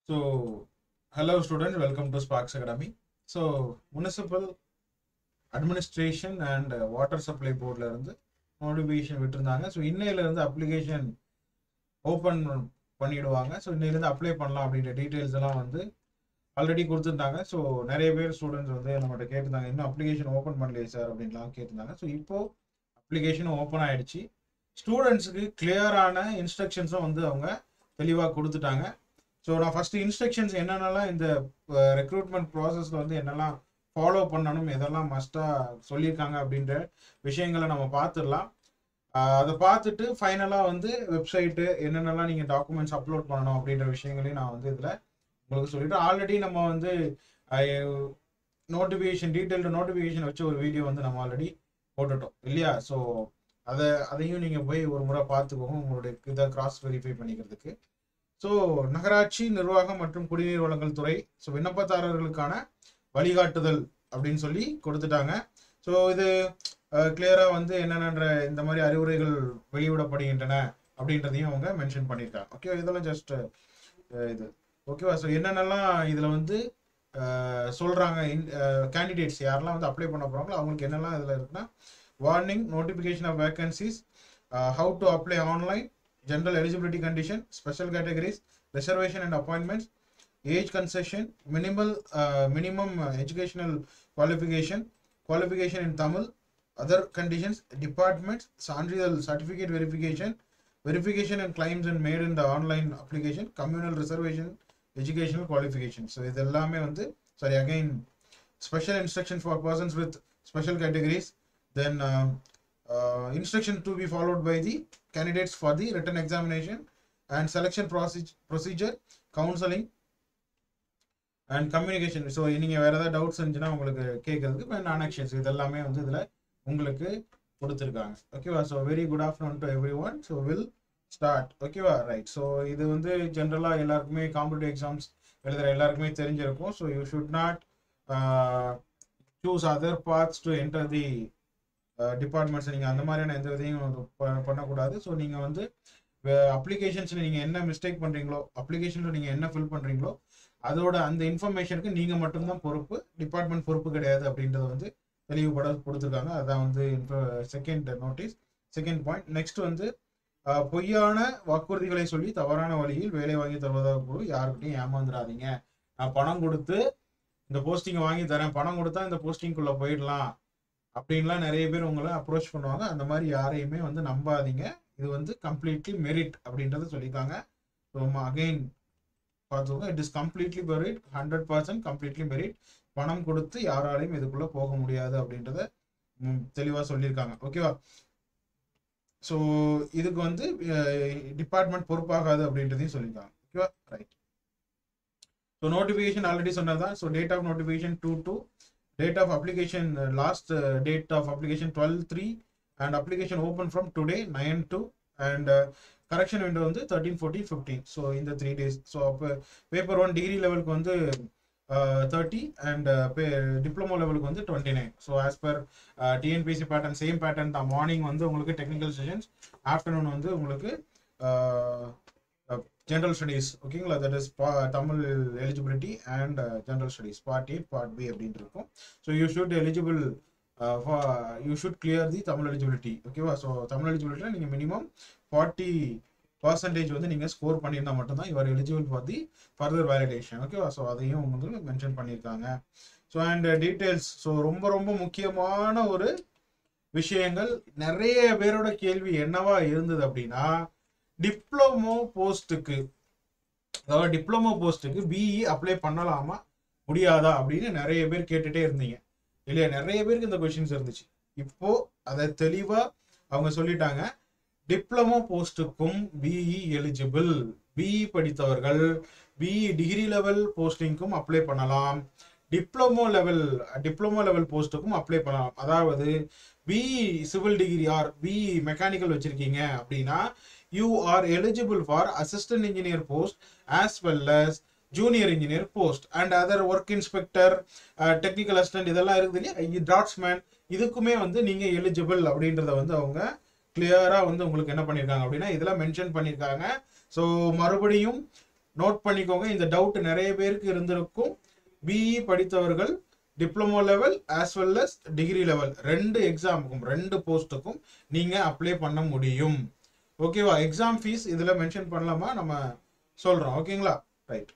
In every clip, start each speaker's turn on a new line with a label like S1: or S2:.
S1: So, hello students, welcome to Sparks Academy. So, Municipal Administration and Water Supply Board la irundhu notification விட்டுருந்தாங்க. So இன்னையில இருந்து application open பண்ணிடுவாங்க. So இன்னையில இருந்து apply பண்ணலாம் அப்படின்ற டீட்டெயில்ஸ் எல்லாம் வந்து ஆல்ரெடி கொடுத்துருந்தாங்க. ஸோ நிறைய பேர் ஸ்டூடெண்ட்ஸ் வந்து நம்மகிட்ட கேட்டிருந்தாங்க, இன்னும் அப்ளிகேஷன் ஓப்பன் பண்ணலையே சார் அப்படின்லாம் கேட்டிருந்தாங்க. ஸோ இப்போ அப்ளிகேஷன் ஓப்பன் ஆயிடுச்சு. ஸ்டூடெண்ட்ஸுக்கு கிளியரான இன்ஸ்ட்ரக்ஷன்ஸும் வந்து அவங்க தெளிவாக கொடுத்துட்டாங்க. ஸோ நான் ஃபஸ்ட்டு இன்ஸ்ட்ரக்ஷன்ஸ் என்னென்னலாம் இந்த ரெக்ரூட்மெண்ட் ப்ராசஸில் வந்து என்னெல்லாம் ஃபாலோ பண்ணணும், எதெல்லாம் மஸ்ட்டாக சொல்லியிருக்காங்க அப்படின்ற விஷயங்களை நம்ம பார்த்துடலாம். அதை பார்த்துட்டு ஃபைனலாக வந்து வெப்சைட்டு என்னென்னலாம் நீங்கள் டாக்குமெண்ட்ஸ் அப்லோட் பண்ணணும் அப்படின்ற விஷயங்களையும் நான் வந்து இதில் உங்களுக்கு சொல்லிவிட்டு, ஆல்ரெடி நம்ம வந்து நோட்டிஃபிகேஷன் டீட்டெயில்டு நோட்டிஃபிகேஷன் வச்சு ஒரு வீடியோ வந்து நம்ம ஆல்ரெடி போட்டுட்டோம் இல்லையா? ஸோ அதையும் நீங்கள் போய் ஒரு முறை பார்த்துக்கோங்க உங்களுடைய இதை கிராஸ் வெரிஃபை பண்ணிக்கிறதுக்கு. ஸோ நகராட்சி நிர்வாகம் மற்றும் குடிநீர் வழங்கல் துறை ஸோ விண்ணப்பதாரர்களுக்கான வழிகாட்டுதல் அப்படின்னு சொல்லி கொடுத்துட்டாங்க. ஸோ இது கிளியராக வந்து என்னென்ன இந்த மாதிரி அறிவுரைகள் வெளியிடப்படுகின்றன அப்படின்றதையும் அவங்க மென்ஷன் பண்ணியிருக்காங்க. ஓகே, இதெல்லாம் ஜஸ்ட் இது ஓகேவா? ஸோ என்னென்னலாம் இதில் வந்து சொல்கிறாங்க, கேண்டிடேட்ஸ் யாரெல்லாம் வந்து அப்ளை பண்ண போகிறாங்களோ அவங்களுக்கு என்னெல்லாம் இதில் இருக்குன்னா, warning, notification of vacancies, how to apply online, general eligibility condition, special categories, reservation and appointments, age concession, minimum educational qualification in Tamil, other conditions, departments, certificate verification and claims and made in the online application, communal reservation, educational qualifications. So இது எல்லாமே வந்து again special instructions for persons with special categories, then instruction to be followed by the candidates for the written examination and selection procedure, counseling and communication. So நீங்கள் வேறு ஏதாவது doubts இருந்துச்சுன்னா உங்களுக்கு கேட்கறதுக்கு actions இதெல்லாமே வந்து இதில் உங்களுக்கு கொடுத்துருக்காங்க. ஓகேவா? So very good afternoon to everyone. So will start. ஓகேவா? ரைட். ஸோ இது வந்து ஜென்ரலாக எல்லாருக்குமே காம்படிட்டிவ் எக்ஸாம்ஸ் எழுதுகிற எல்லாருக்குமே தெரிஞ்சிருக்கும். So you should not choose other parts to enter the departments. நீங்கள் அந்த மாதிரியான எந்த விதையும் பண்ணக்கூடாது. ஸோ நீங்கள் வந்து அப்ளிகேஷன்ஸில் நீங்கள் என்ன மிஸ்டேக் பண்ணுறீங்களோ, அப்ளிகேஷனில் நீங்கள் என்ன ஃபில் பண்ணுறீங்களோ அதோட அந்த இன்ஃபர்மேஷனுக்கு நீங்கள் மட்டும்தான் பொறுப்பு, டிபார்ட்மெண்ட் பொறுப்பு கிடையாது அப்படின்றத வந்து தெளிவுபட கொடுத்துருக்காங்க. அதான் வந்து second notice, second point. Next வந்து பொய்யான வாக்குறுதிகளை சொல்லி தவறான வழியில் வேலை வாங்கி தருவதாக கூட யாருக்கிட்டையும் ஏமாந்துடாதீங்க. நான் பணம் கொடுத்து இந்த போஸ்டிங்கை வாங்கி தரேன், பணம் கொடுத்தா இந்த போஸ்டிங்குள்ளே போயிடலாம் அப்படின்லாம் நிறைய பேர் உங்களை அப்ரோச் பண்ணுவாங்க. அந்த மாதிரி யாரையுமே வந்து நம்பாதீங்க. இது வந்து கம்ப்ளீட்லி மெரிட் அப்படின்றத சொல்லியிருக்காங்க. ஸோ அகெயின் பார்த்துக்கோங்க, it is completely merit, 100% completely merit. பணம் கொடுத்து யாராலையும் இதுக்குள்ளே போக முடியாது அப்படின்றத தெளிவாக சொல்லியிருக்காங்க. ஓகேவா? ஸோ இதுக்கு வந்து டிபார்ட்மெண்ட் பொறுப்பாகாது அப்படின்றதையும் சொல்லியிருக்காங்க. ஓகேவா? ரைட். ஸோ நோட்டிஃபிகேஷன் ஆல்ரெடி சொன்னதான். So date of notification 2/2, date of application, last date of application 12/3 and application open from today 9/2 and correction window வந்து 13, 14, 15. so in the 3 days. so paper 1 degree level க்கு வந்து 30 and diploma level க்கு வந்து 29. so as per TNPC pattern, same pattern தான். Morning வந்து உங்களுக்கு technical sessions, afternoon வந்து உங்களுக்கு ஜென்ரல் ஸ்டடீஸ். ஓகேங்களா? That is Tamil eligibility and general studies part A part B அப்படின்ட்டு இருக்கும். So you should clear the Tamil eligibility. ஓகேவா? ஸோ தமிழ் எலிஜிபிலிட்டியில் நீங்கள் மினிமம் 40% வந்து நீங்கள் ஸ்கோர் பண்ணியிருந்தால் மட்டும்தான் you are eligible for the further validation. ஓகேவா? ஸோ அதையும் வந்து மென்ஷன் பண்ணியிருக்காங்க. So and details. ஸோ ரொம்ப ரொம்ப முக்கியமான ஒரு விஷயங்கள், நிறைய பேரோட கேள்வி என்னவா இருந்தது அப்படின்னா, டிப்ளமோ போஸ்ட்டுக்கு, அதாவது டிப்ளமோ போஸ்ட்டுக்கு பிஇ அப்ளை பண்ணலாமா முடியாதா அப்படின்னு நிறைய பேர் கேட்டுட்டே இருந்தீங்க இல்லையா? நிறைய பேருக்கு இந்த கொஸ்டின்ஸ் இருந்துச்சு. இப்போ அதை தெளிவா அவங்க சொல்லிட்டாங்க. டிப்ளமோ போஸ்ட்டுக்கும் பிஇ எலிஜிபிள். பிஇ படித்தவர்கள் பிஇ டிகிரி லெவல் போஸ்டிங்க்கும் அப்ளை பண்ணலாம், டிப்ளமோ லெவல் போஸ்ட்டுக்கும் அப்ளை பண்ணலாம். அதாவது BE civil degree or BE mechanical வச்சிருக்கீங்க அப்படின்னா you are eligible for assistant engineer post as well as junior engineer post and other work inspector, technical assistant இதெல்லாம் இருக்குது இல்லையா, டிராஃப்ட்ஸ்மேன், இதுக்குமே வந்து நீங்க எலிஜிபிள் அப்படின்றத வந்து அவங்க கிளியரா வந்து உங்களுக்கு என்ன பண்ணியிருக்காங்க அப்படின்னா இதெல்லாம் மென்ஷன் பண்ணியிருக்காங்க. ஸோ மறுபடியும் நோட் பண்ணிக்கோங்க. இந்த டவுட் நிறைய பேருக்கு இருந்திருக்கும். பிஇ படித்தவர்கள் diploma level as well as degree level 2 எக்ஸாமுக்கும் 2 போஸ்ட்டுக்கும் நீங்க அப்ளை பண்ண முடியும். ஓகேவா? எக்ஸாம் ஃபீஸ் இதுல மென்ஷன் பண்ணலாமா? நம்ம சொல்றோம். ஓகேங்களா? ரைட்.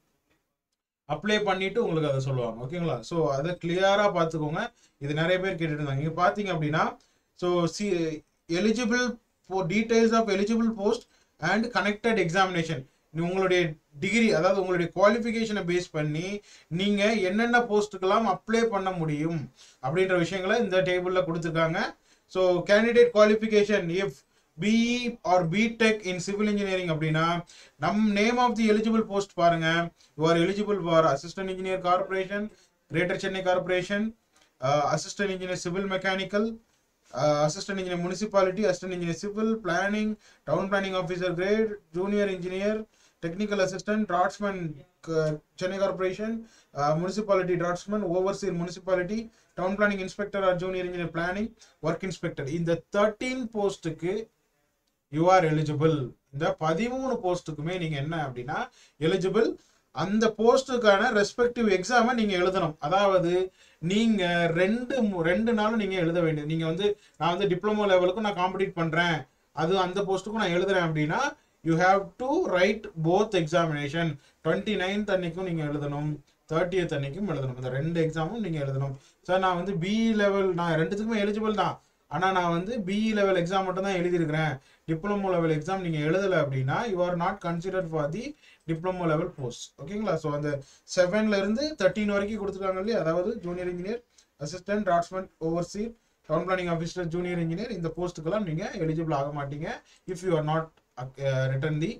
S1: அப்ளை பண்ணிட்டு உங்களுக்கு அதை சொல்லுவாங்க. ஓகேங்களா? ஸோ அதை கிளியரா பார்த்துக்கோங்க. இது நிறைய பேர் கேட்டுட்டு இருந்தாங்க. இங்க பாத்தீங்க அப்படின்னா so eligible details of eligible post and connected examination. உங்களுடைய டிகிரி, அதாவது உங்களுடைய குவாலிஃபிகேஷனை பேஸ் பண்ணி நீங்க என்னென்ன போஸ்ட்டுக்கெல்லாம் அப்ளை பண்ண முடியும் அப்படின்ற விஷயங்களை இந்த டேபிள்ல கொடுத்துருக்காங்க. So candidate qualification if BE or BTech in civil engineering அப்படின்னா name of the eligible post பாருங்க. You are eligible for assistant engineer corporation, greater Chennai corporation, assistant engineer civil mechanical, assistant engineer municipality, assistant engineer civil planning, town planning officer grade, junior engineer, technical assistant, draftsman, Chennai Corporation, municipality draftsman, overseer municipality, town planning inspector or junior engineer planning, work inspector. இந்த 13 போஸ்ட்டுக்கு you are eligible. இந்த 13 போஸ்ட்டுக்குமே நீங்க என்ன அப்படின்னா eligible. அந்த போஸ்ட்டுக்கான respective எக்ஸாமை நீங்க எழுதணும். அதாவது நீங்க ரெண்டு நாளும் நீங்க எழுத வேண்டியது. நீங்க நான் டிப்ளமோ லெவலுக்கும் நான் காம்படிட் பண்றேன், அது அந்த போஸ்ட்டுக்கும் நான் எழுதுறேன் அப்படின்னா you have to write both examination. 29th அன்னைக்கும் நீங்க எழுதணும், 30th அன்னைக்கும் எழுதணும். இந்த 2 எக்ஸாமும் நீங்க எழுதணும். சார் நான் பிஇ லெவல் நான் 2த்துக்குமே எலிஜிபிள் தான், ஆனா நான் பிஇ லெவல் எக்ஸாம் மட்டும் தான் எழுதியிருக்கிறேன், டிப்ளமோ லெவல் எக்ஸாம் நீங்க எழுதல அப்படின்னா you are not considered for the diploma level post. ஓகேங்களா? ஸோ அந்த 7ல இருந்து 13 வரைக்கும் கொடுத்துருக்காங்க இல்லையா, அதாவது junior engineer, assistant, draftsman, overseer, town planning officer, junior engineer, இந்த போஸ்ட்டுக்கெல்லாம் நீங்க எலிஜிபிள் ஆக மாட்டீங்க if you are not written the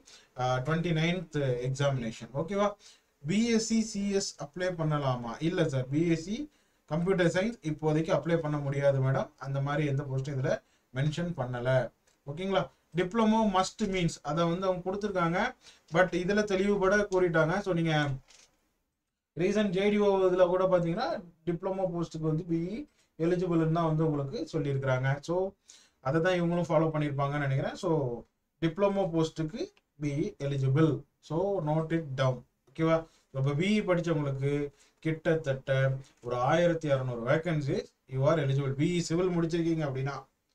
S1: 29th examination. ஓகேவா? பிஎஸ்சி சிஎஸ் அப்ளை பண்ணலாமா? இல்ல சார், பிஎஸ்சி கம்ப்யூட்டர் சயின்ஸ் இப்போதைக்கு அப்ளை பண்ண முடியாது மேடம். அந்த மாதிரி எந்த போஸ்டும் இதுல மென்ஷன் பண்ணல. ஓகேங்களா? டிப்ளமோ மஸ்ட் மீன்ஸ் அதை அவங்க கொடுத்துருக்காங்க, பட் இதுல தெளிவுபட கூறிட்டாங்க. ஸோ நீங்க ரீசன்ட் ஜேடிஓ இதுல கூட பாத்தீங்கன்னா டிப்ளமோ போஸ்ட்டுக்கு பிஇ எலிஜிபிள் தான் உங்களுக்கு சொல்லியிருக்கிறாங்க. ஸோ அதை தான் இவங்களும் ஃபாலோ பண்ணியிருப்பாங்கன்னு நினைக்கிறேன். ஸோ டிப்ளமோ போஸ்ட்டுக்கு BE eligible. So note it down. ஓகேவா? இப்போ பிஇ படித்தவங்களுக்கு கிட்டத்தட்ட ஒரு 1600 vacancies you are eligible. BE civil முடிச்சிருக்கீங்க அப்படின்னா,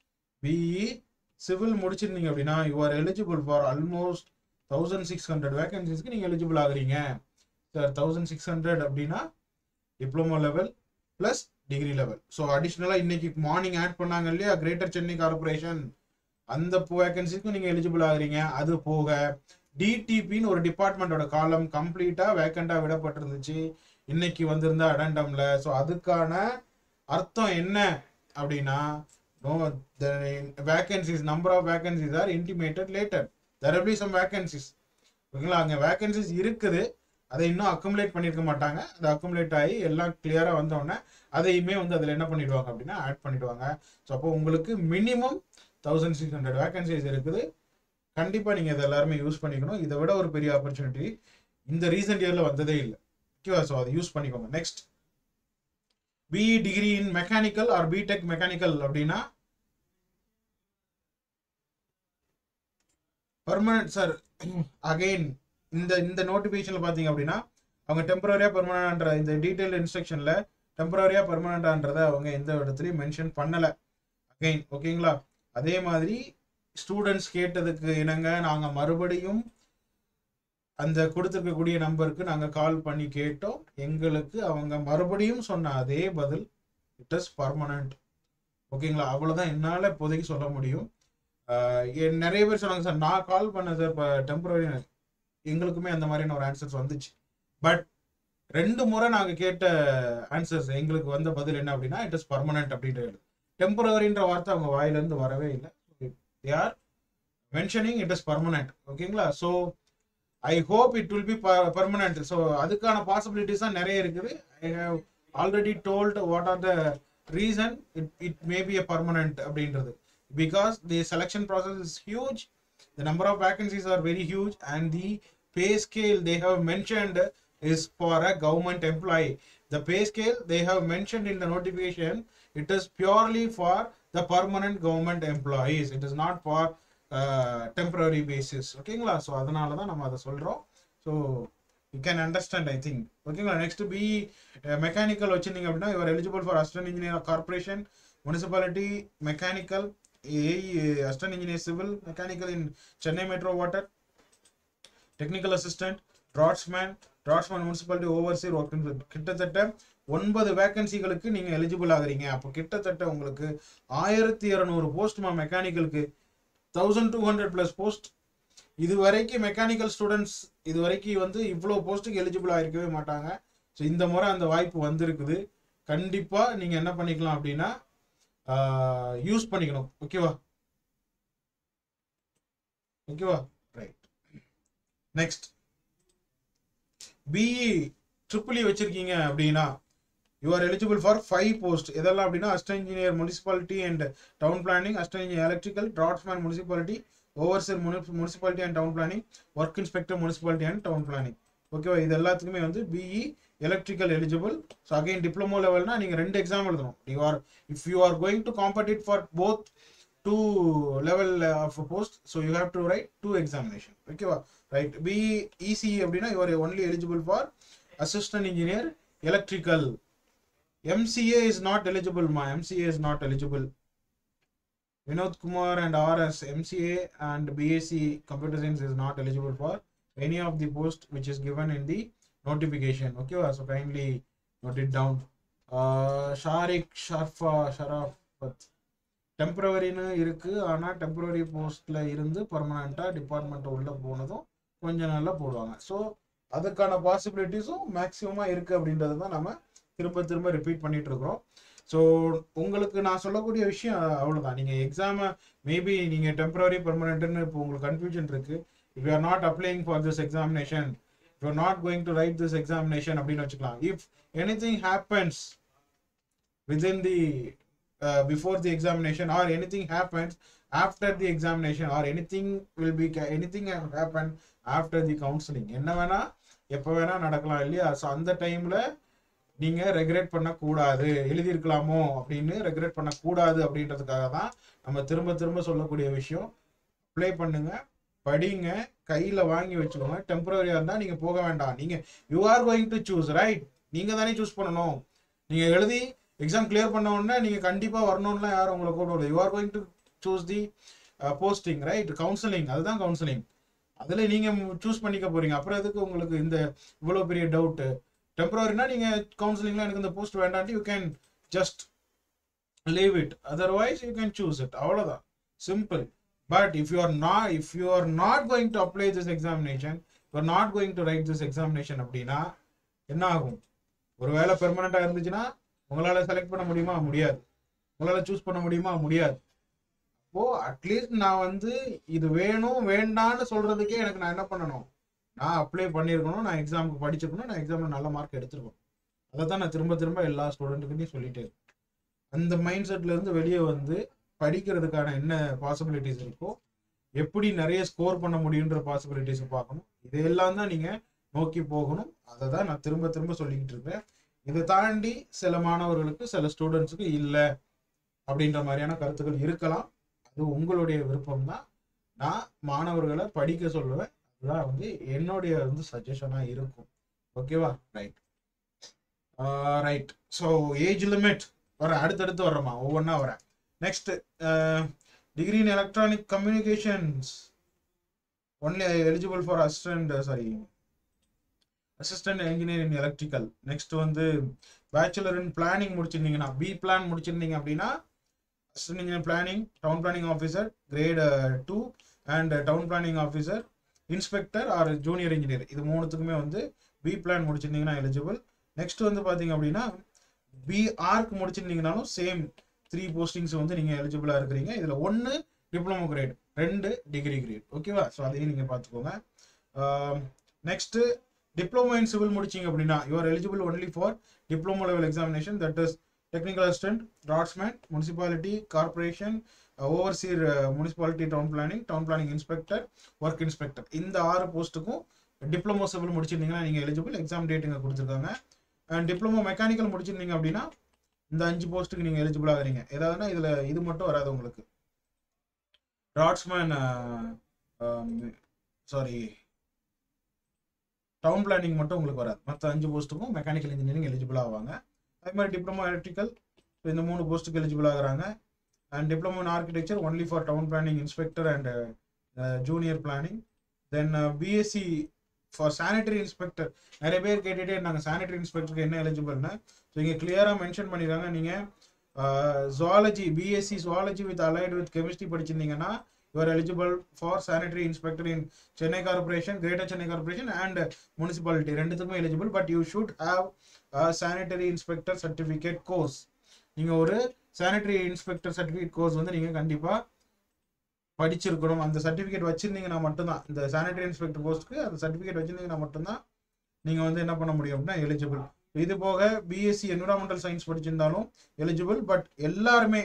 S1: பிஇ சிவில் முடிச்சிருந்தீங்க அப்படின்னா you are eligible for almost 1600 வேகன்சிஸ்க்கு நீங்கள் எலிஜிபிள் ஆகுறீங்க. சார் 1600 அப்படின்னா diploma level plus degree level. So அடிஷ்னலாக இன்னைக்கு மார்னிங் ஆட் பண்ணாங்க இல்லையா கிரேட்டர் சென்னை கார்பரேஷன், அந்த வேகன்சிக்கும் நீங்க எலிஜிபிள் ஆகுறீங்க. அது போக டிடிபின்னு ஒரு டிபார்ட்மெண்டோட காலம் கம்ப்ளீட்டா வேக்கண்டா விடப்பட்டிருந்துச்சு, இன்னைக்கு வந்திருந்த அடண்டம்ல. ஸோ அதுக்கான அர்த்தம் என்ன அப்படின்னா vacancies, number of vacancies are intimated later, there will be some vacancies. ஓகேங்களா? அங்கே வேகன்சிஸ் இருக்குது, அதை இன்னும் அக்குமுலேட் பண்ணியிருக்க மாட்டாங்க. அது அக்குமுலேட் ஆகி எல்லாம் கிளியரா வந்தோடனே அதையுமே அதில் என்ன பண்ணிடுவாங்க அப்படின்னா ஆட் பண்ணிடுவாங்க. ஸோ அப்போ உங்களுக்கு மினிமம் 1600 வேகன்சிஸ் இருக்குது. கண்டிப்பா நீங்க இதை எல்லாருமே யூஸ் பண்ணிக்கணும். இதை விட ஒரு பெரிய ஆப்பர்ச்சுனிட்டி இந்த ரீசெண்ட் இயர்ல வந்ததே இல்லை. ஓகேவா? ஸோ அதை யூஸ் பண்ணிக்கோங்க. Next, BE degree in mechanical or BTech mechanical அப்படின்னா பர்மனன்ட். சார் அகைன் இந்த நோட்டிபிகேஷன்ல பாத்தீங்க அப்படின்னா அவங்க டெம்பரரியா பெர்மனன்ட்ன்ற இந்த டீடைல் இன்ஸ்ட்ரக்ஷன்ல டெம்பரரியா பெர்மனன்ட்ன்றதை அவங்க எந்த இடத்துலயும் மென்ஷன் பண்ணல. அகைன் ஓகேங்களா? அதே மாதிரி ஸ்டூடெண்ட்ஸ் கேட்டதுக்கு இணங்க நாங்க மறுபடியும் அந்த கொடுத்துருக்கக்கூடிய நம்பருக்கு நாங்க கால் பண்ணி கேட்டோம். எங்களுக்கு அவங்க மறுபடியும் சொன்ன அதே பதில், இட் இஸ் பர்மனன்ட். ஓகேங்களா? அவ்வளவுதான் என்னால இப்போதைக்கு சொல்ல முடியும். நிறைய பேர் சொன்னாங்க சார் நான் கால் பண்ணேன் சார் இப்போ டெம்பரரி, எங்களுக்குமே அந்த மாதிரியான ஒரு ஆன்சர்ஸ் வந்துச்சு. பட் 2 முறை நாங்க கேட்ட ஆன்சர்ஸ் எங்களுக்கு வந்த பதில் என்ன அப்படின்னா இட் இஸ் பர்மனன்ட் அப்படின்றது. டெம்பரரின்ற வார்த்தை அவங்க வாயில இருந்து வரவே இல்லை. they are mentioning it is permanent. ஓகேங்களா? So I hope it will be permanent. So அதுக்கான பாசிபிலிட்டிஸ் தான் நிறைய இருக்குது. I have already told what are the reason it may be a permanent அப்படின்றது. because the selection process is huge, the number of vacancies are very huge, and the pay scale they have mentioned is for a government employee. The pay scale they have mentioned in the notification, it is purely for the permanent government employees. It is not for temporary basis. ஓகேங்களா? So அதனால தான் நம்ம அதை சொல்றோம். So you can understand I think. ஓகேங்களா. Next BE mechanical வச்சுருந்தீங்க அப்படின்னா you are eligible for assistant engineer corporation, municipality, mechanical, assistant engineer civil, mechanical in Chennai metro water, technical assistant, draftsman municipality overseer work. கிட்டத்தட்ட 9 வேகன்சிகளுக்கு நீங்க எலிஜிபிள் ஆகுறீங்க. அப்போ கிட்டத்தட்ட உங்களுக்கு 1200 போஸ்ட்மா மெக்கானிக்கலுக்கு, 1200+ post. இது வரைக்கும் மெக்கானிக்கல் ஸ்டூடெண்ட்ஸ் இது வரைக்கும் வந்து இவ்வளோ போஸ்ட்டுக்கு எலிஜிபிள் ஆகிருக்கவே மாட்டாங்க. ஸோ இந்த முறை அந்த வாய்ப்பு வந்திருக்குது. கண்டிப்பாக நீங்கள் என்ன பண்ணிக்கலாம் அப்படின்னா யூஸ் பண்ணிக்கணும். ஓகேவா. Right. Next BE triple E வச்சிருக்கீங்க அப்படின்னா you are eligible for 5 post. எதெல்லாம் அப்படின்னா assistant engineer municipality and town planning, assistant engineer electrical, draftsman municipality, overseer municipality and town planning, work inspector municipality and town planning. ஓகேவா. இது எல்லாத்துக்குமே வந்து BE electrical eligible. So again diploma லெவல்னா நீங்கள் 2 exam எழுதணும். If you are going to compete for both 2 level of post, so you have to write 2 examination. ஓகேவா. Right. BE ECE அப்படின்னா you are only eligible for assistant engineer electrical. MCA is not eligible, MCA is not eligible. Vinod Kumar and RS, MCA and BSc Computer Science is not eligible for any of the post which is given in the notification. Okay, so kindly note it down. Sharik Sharafat டெம்பரவரின்னு இருக்கு. ஆனால் temporary போஸ்ட்ல இருந்து பர்மனண்டா department உள்ள போனதும் கொஞ்ச நாள்ல போடுவாங்க. ஸோ அதுக்கான பாசிபிலிட்டிஸும் மேக்சிமமா இருக்கு அப்படின்றது தான் நம்ம திரும்ப ரிப்பீட் பண்ணிட்டு இருக்கிறோம். ஸோ உங்களுக்கு நான் சொல்லக்கூடிய விஷயம் அவ்வளோதான். நீங்கள் எக்ஸாமை மேபி நீங்கள் டெம்பரரி பர்மனெண்ட்னு இப்போ உங்களுக்கு கன்ஃபியூஷன் இருக்கு. If you are not applying for this examination, you are not going to write this examination அப்படின்னு வச்சுக்கலாம். If anything happens within the before the examination or anything happens after the examination or anything happen after the counseling, என்ன வேணா எப்போ வேணா நடக்கலாம் இல்லையா. So அந்த டைம்ல நீங்க ரெக்ரெட் பண்ணக்கூடாது. எழுதியிருக்கலாமோ அப்படின்னு ரெக்ரெட் பண்ணக்கூடாது அப்படின்றதுக்காக தான் நம்ம திரும்ப சொல்லக்கூடிய விஷயம். அப்ளை பண்ணுங்க, படிங்க, கையில வாங்கி வச்சுக்கோங்க. டெம்பரரியா இருந்தா நீங்க போக வேண்டாம். நீங்க you are going to choose, right. நீங்க தானே சூஸ் பண்ணணும். நீங்க எழுதி எக்ஸாம் கிளியர் பண்ண உடனே நீங்க கண்டிப்பா வரணும்லாம் யாரும் உங்களை கூப்பிடுறது. You are going to choose the posting, right. Counselling, அதுதான் கவுன்சிலிங். அதுல நீங்க சூஸ் பண்ணிக்க போறீங்க. அப்புறம் எதுக்கு உங்களுக்கு இந்த இவ்வளவு பெரிய டவுட்? டெம்பரரினா நீங்க கவுன்சிலிங்ல எனக்கு இந்த போஸ்ட் வேண்டாம், you can just leave it, otherwise you can choose it. அவ்வளவுதான், simple. But if you are not going to apply this examination, you are not going to write this examination அப்படின்னா என்ன ஆகும்? ஒருவேளை பெர்மனண்டா இருந்துச்சுன்னா உங்களால செலக்ட் பண்ண முடியுமா? முடியாது. உங்களால சூஸ் பண்ண முடியுமா? முடியாது. அப்போ அட்லீஸ்ட் நான் இது வேணும் வேண்டான்னு சொல்றதுக்கே எனக்கு நான் என்ன பண்ணணும்? நான் அப்ளை பண்ணியிருக்கணும், நான் எக்ஸாமுக்கு படிச்சிருக்கணும், நான் எக்ஸாம்ல நல்ல மார்க் எடுத்துருக்கணும். அதை தான் நான் திரும்ப எல்லா ஸ்டூடெண்ட்டுக்கிட்டையும் சொல்லிட்டே இருக்கேன். அந்த மைண்ட் செட்ல இருந்து வெளியே படிக்கிறதுக்கான என்ன பாசிபிலிட்டிஸ் இருக்கோ, எப்படி நிறைய ஸ்கோர் பண்ண முடியுன்ற பாசிபிலிட்டிஸ் பார்க்கணும். இதையெல்லாம் தான் நீங்க நோக்கி போகணும். அதை தான் நான் திரும்ப சொல்லிக்கிட்டு இருக்கேன். இதை தாண்டி சில மாணவர்களுக்கு, சில ஸ்டூடெண்ட்ஸுக்கு இல்லை அப்படின்ற மாதிரியான கருத்துக்கள் இருக்கலாம். அது உங்களுடைய விருப்பம் தான். நான் மாணவர்களை படிக்க சொல்லுவேன். அதுதான் என்னுடைய சஜஷனா இருக்கும். ஓகேவா? Right. Right. So age limit வரேன், அடுத்தடுத்து வர்றேம்மா, ஒவ்வொன்றா வரேன். Next, degree in electronic communications only eligible for assistant engineer in electrical. Next bachelor in planning முடிச்சிருந்தீங்கன்னா, பி பிளான் முடிச்சிருந்தீங்க அப்படின்னா assistant engineer planning, town planning officer grade 2 and town planning officer, inspector or junior engineer, இது மூணுத்துக்குமே B plan முடிச்சிருந்தீங்கன்னா eligible. Next பார்த்தீங்க அப்படின்னா B arch முடிச்சிருந்தீங்கன்னாலும் same 3 postings நீங்கள் எலிஜிபிளாக இருக்கிறீங்க. இதில் 1 டிப்ளமோ கிரேட், 2 டிகிரி கிரேட். ஓகேவா? ஸோ அதையும் நீங்கள் பார்த்துக்கோங்க. நெக்ஸ்ட், டிப்ளமோ இன் சிவில் முடிச்சிங்க அப்படின்னா you are eligible only for diploma level examination, that is technical assistant, draftsman, municipality, corporation, overseer municipality, town planning inspector, work inspector. இந்த 6 போஸ்ட்டுக்கும் diploma civil முடிச்சிருந்தீங்கன்னா நீங்கள் eligible. Exam date இங்கே கொடுத்துருக்காங்க. And diploma mechanical முடிச்சிருந்தீங்க அப்படின்னா இந்த 5 போஸ்ட்டுக்கு நீங்கள் எலிஜிபிள் ஆகிறீங்க. ஏதாவதுனா இதில் இது மட்டும் வராது உங்களுக்கு. டிராட்ஸ்மேன் டவுன் பிளானிங் மட்டும் உங்களுக்கு வராது. மற்ற 5 போஸ்ட்டுக்கும் மெக்கானிக்கல் இன்ஜினியரிங் எலிஜிபிள் ஆவாங்க. அதே மாதிரி டிப்ளமோ எலக்ட்ரிக்கல் இந்த 3 போஸ்ட்டுக்கு எலிஜிபிள் ஆகுறாங்க. And diploma in architecture only for town planning inspector and junior planning. Then BSc for sanitary inspector. நிறைய பேர் கேட்டுகிட்டே இருந்தாங்க சானிட்டரி இன்ஸ்பெக்டருக்கு என்ன எலிஜிபிள்னு. ஸோ இங்கே கிளியராக மென்ஷன் பண்ணிடுறாங்க. நீங்கள் zoology BSc zoology with allied with chemistry படிச்சிருந்தீங்கன்னா you are eligible for sanitary inspector in Chennai Corporation, Greater Chennai Corporation and municipality. ரெண்டுத்துக்குமே eligible, but you should have a sanitary inspector certificate course. நீங்க ஒரு sanitary inspector certificate course வந்து நீங்க கண்டிப்பா படிச்சிருக்கணும். அந்த certificate வச்சிருந்தீங்கன்னா மட்டும்தான் இந்த sanitary inspector கோர்ஸ்க்கு அந்த சர்டிஃபிகேட் வச்சிருந்தீங்கன்னா மட்டும்தான் நீங்க வந்து என்ன பண்ண முடியும் அப்படின்னா எலிஜிபிள். இது போக பிஎஸ்சி என்விரான்மெண்டல் சயின்ஸ் படிச்சிருந்தாலும் எலிஜிபிள், பட் எல்லாருமே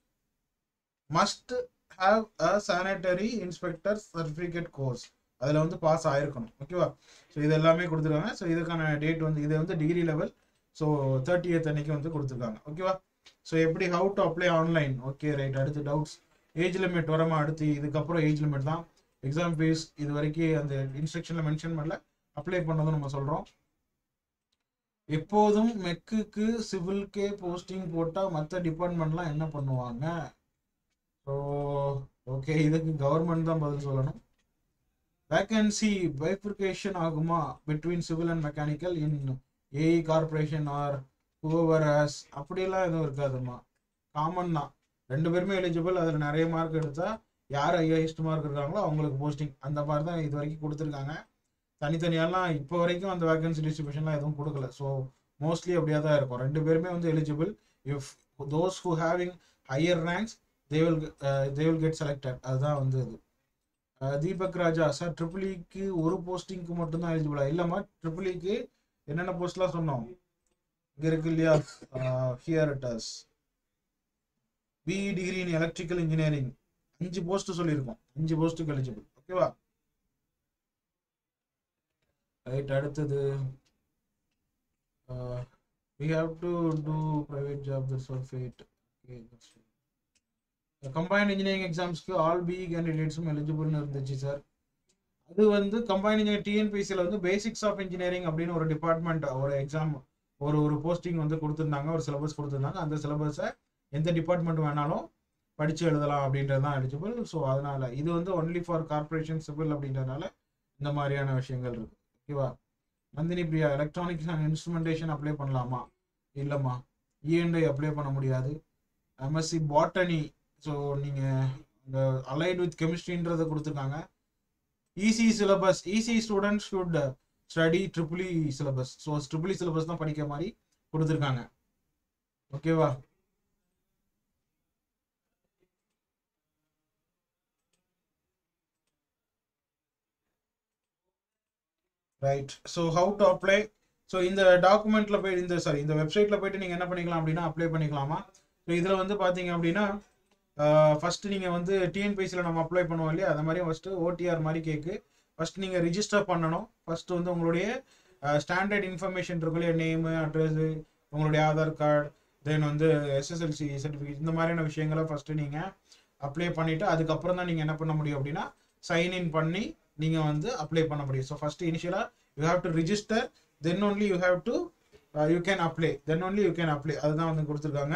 S1: must have a sanitary inspector certificate course. அதில் வந்து பாஸ் ஆயிருக்கணும். ஓகேவா? ஸோ இது எல்லாமே கொடுத்துருக்காங்க. ஸோ இதுக்கான டேட் வந்து இது வந்து டிகிரி லெவல். ஸோ 30th அன்னைக்கு வந்து கொடுத்துருக்காங்க. ஓகேவா? ஸோ எப்படி how to apply online? Okay right. அடுத்து டவுட்ஸ் ஏஜ் லிமிட் வரமா? அடுத்து இதுக்கப்புறம் ஏஜ் லிமிட் தான். எக்ஸாம் ஃபீஸ் இது வரைக்கும் அந்த இன்ஸ்ட்ரக்ஷனில் மென்ஷன் பண்ணல. அப்ளை பண்ணதும் நம்ம சொல்கிறோம். எப்போதும் மெக்குக்கு சிவில்கே போஸ்டிங் போட்டால் மற்ற டிபார்ட்மெண்ட்லாம் என்ன பண்ணுவாங்க? ஸோ ஓகே, இதுக்கு கவர்மெண்ட் தான் பதில் சொல்லணும். வேக்கன்சி பைஃபர்கேஷன் ஆகுமா between civil and mechanical in AE corporation or whoever has? அப்படியெல்லாம் எதுவும் இருக்காதுமா, காமன் தான். 2 பேருமே எலிஜிபிள். அதில் நிறைய மார்க் எடுத்தால் யார் ஹையஸ்ட் மார்க் இருக்காங்களோ அவங்களுக்கு போஸ்டிங். அந்த மாதிரி தான் இது வரைக்கும் கொடுத்துருக்காங்க. தனித்தனியாலாம் இப்போ வரைக்கும் அந்த வேக்கன்சி டிஸ்ட்ரிபியூஷன்லாம் எதுவும் கொடுக்கல. ஸோ மோஸ்ட்லி அப்படியே தான் இருக்கும். 2 பேருமே வந்து eligible. If those who having higher ranks they will get selected. அதுதான் வந்து இது. தீபக் ராஜா சார் ட்ரிபிள்இக்கு ஒரு போஸ்டிங்க்கு மட்டும்தான் எலிஜிபிளா? இல்லைம்மா, ட்ரிபிள்இக்கு என்னென்ன போஸ்ட்லாம் சொன்னோம் இங்கே இருக்கு இல்லையா? Here it is. BE degree in electrical engineering 5 post சொல்லியிருக்கோம். 5 போஸ்ட்டுக்கு எலிஜிபிள். ஓகேவா? ரைட். அடுத்தது we have to do private job, that's all fate. Okay, that's it. Combined engineering எக்ஸாம்ஸ்க்கு ஆல் பிஇ கேண்டிடேட்ஸும் எலிஜிபிள்னு இருந்துச்சு சார். அது வந்து கம்பைன்ட் இன்ஜினியரிங் டிஎன்பிசியில் வந்து பேசிக்ஸ் ஆஃப் இன்ஜினியரிங் அப்படின்னு ஒரு டிபார்ட்மெண்ட் ஒரு எக்ஸாம் ஒரு போஸ்டிங் வந்து கொடுத்துருந்தாங்க, ஒரு சிலபஸ் கொடுத்துருந்தாங்க. அந்த சிலபஸை எந்த டிபார்ட்மெண்ட் வேணாலும் படித்து எழுதலாம் அப்படின்றது தான் எலிஜிபிள். ஸோ அதனால் இது வந்து ஒன்லி ஃபார் கார்பரேஷன் சிவில் அப்படின்றதுனால இந்த மாதிரியான விஷயங்கள் இருக்குது. ஓகேவா? Nandhini Priya electronics and instrumentation apply பண்ணலாமா? இல்லைம்மா, இஎன்ஐ அப்ளை பண்ண முடியாது. எம்எஸ்சி பாட்டனி, ஸோ நீங்கள் இந்த அலைட் வித் கெமிஸ்ட்ரின்றதை கொடுத்துருக்காங்க. EC syllabus, EC students should study triple E syllabus. So triple E syllabus தான் படிக்கிற மாதிரி கொடுத்துருக்காங்க. ஓகேவா? Right. So how to apply? So இந்த டாக்குமெண்ட்டில் போய் இந்த வெப்சைட்டில் போய்ட்டு நீங்கள் என்ன பண்ணிக்கலாம் அப்படின்னா அப்ளை பண்ணிக்கலாமா? ஸோ இதில் வந்து பார்த்தீங்க அப்படின்னா ஃபஸ்ட்டு நீங்கள் வந்து டிஎன்பிசியில் நம்ம அப்ளை பண்ணுவோம் இல்லையா, அந்த மாதிரி ஃபஸ்ட்டு ஓடிஆர் மாதிரி கேட்கு. ஃபஸ்ட்டு நீங்கள் ரிஜிஸ்டர் பண்ணணும். ஃபஸ்ட்டு வந்து உங்களுடைய ஸ்டாண்டர்ட் இன்ஃபர்மேஷன் இருக்கும் இல்லையா, நேமு, அட்ரஸு, உங்களுடைய ஆதார் கார்டு, தென் வந்து எஸ்எஸ்எல்சி சர்டிஃபிகேட், இந்த மாதிரியான விஷயங்களை ஃபஸ்ட்டு நீங்கள் அப்ளை பண்ணிவிட்டு அதுக்கப்புறம் தான் நீங்கள் என்ன பண்ண முடியும் அப்படின்னா சைன்இன் பண்ணி நீங்கள் வந்து அப்ளை பண்ண முடியும். ஸோ ஃபஸ்ட்டு இனிஷியலாக you have to register, then only you have to you can apply, then only you can apply. அதுதான் வந்து கொடுத்துருக்காங்க.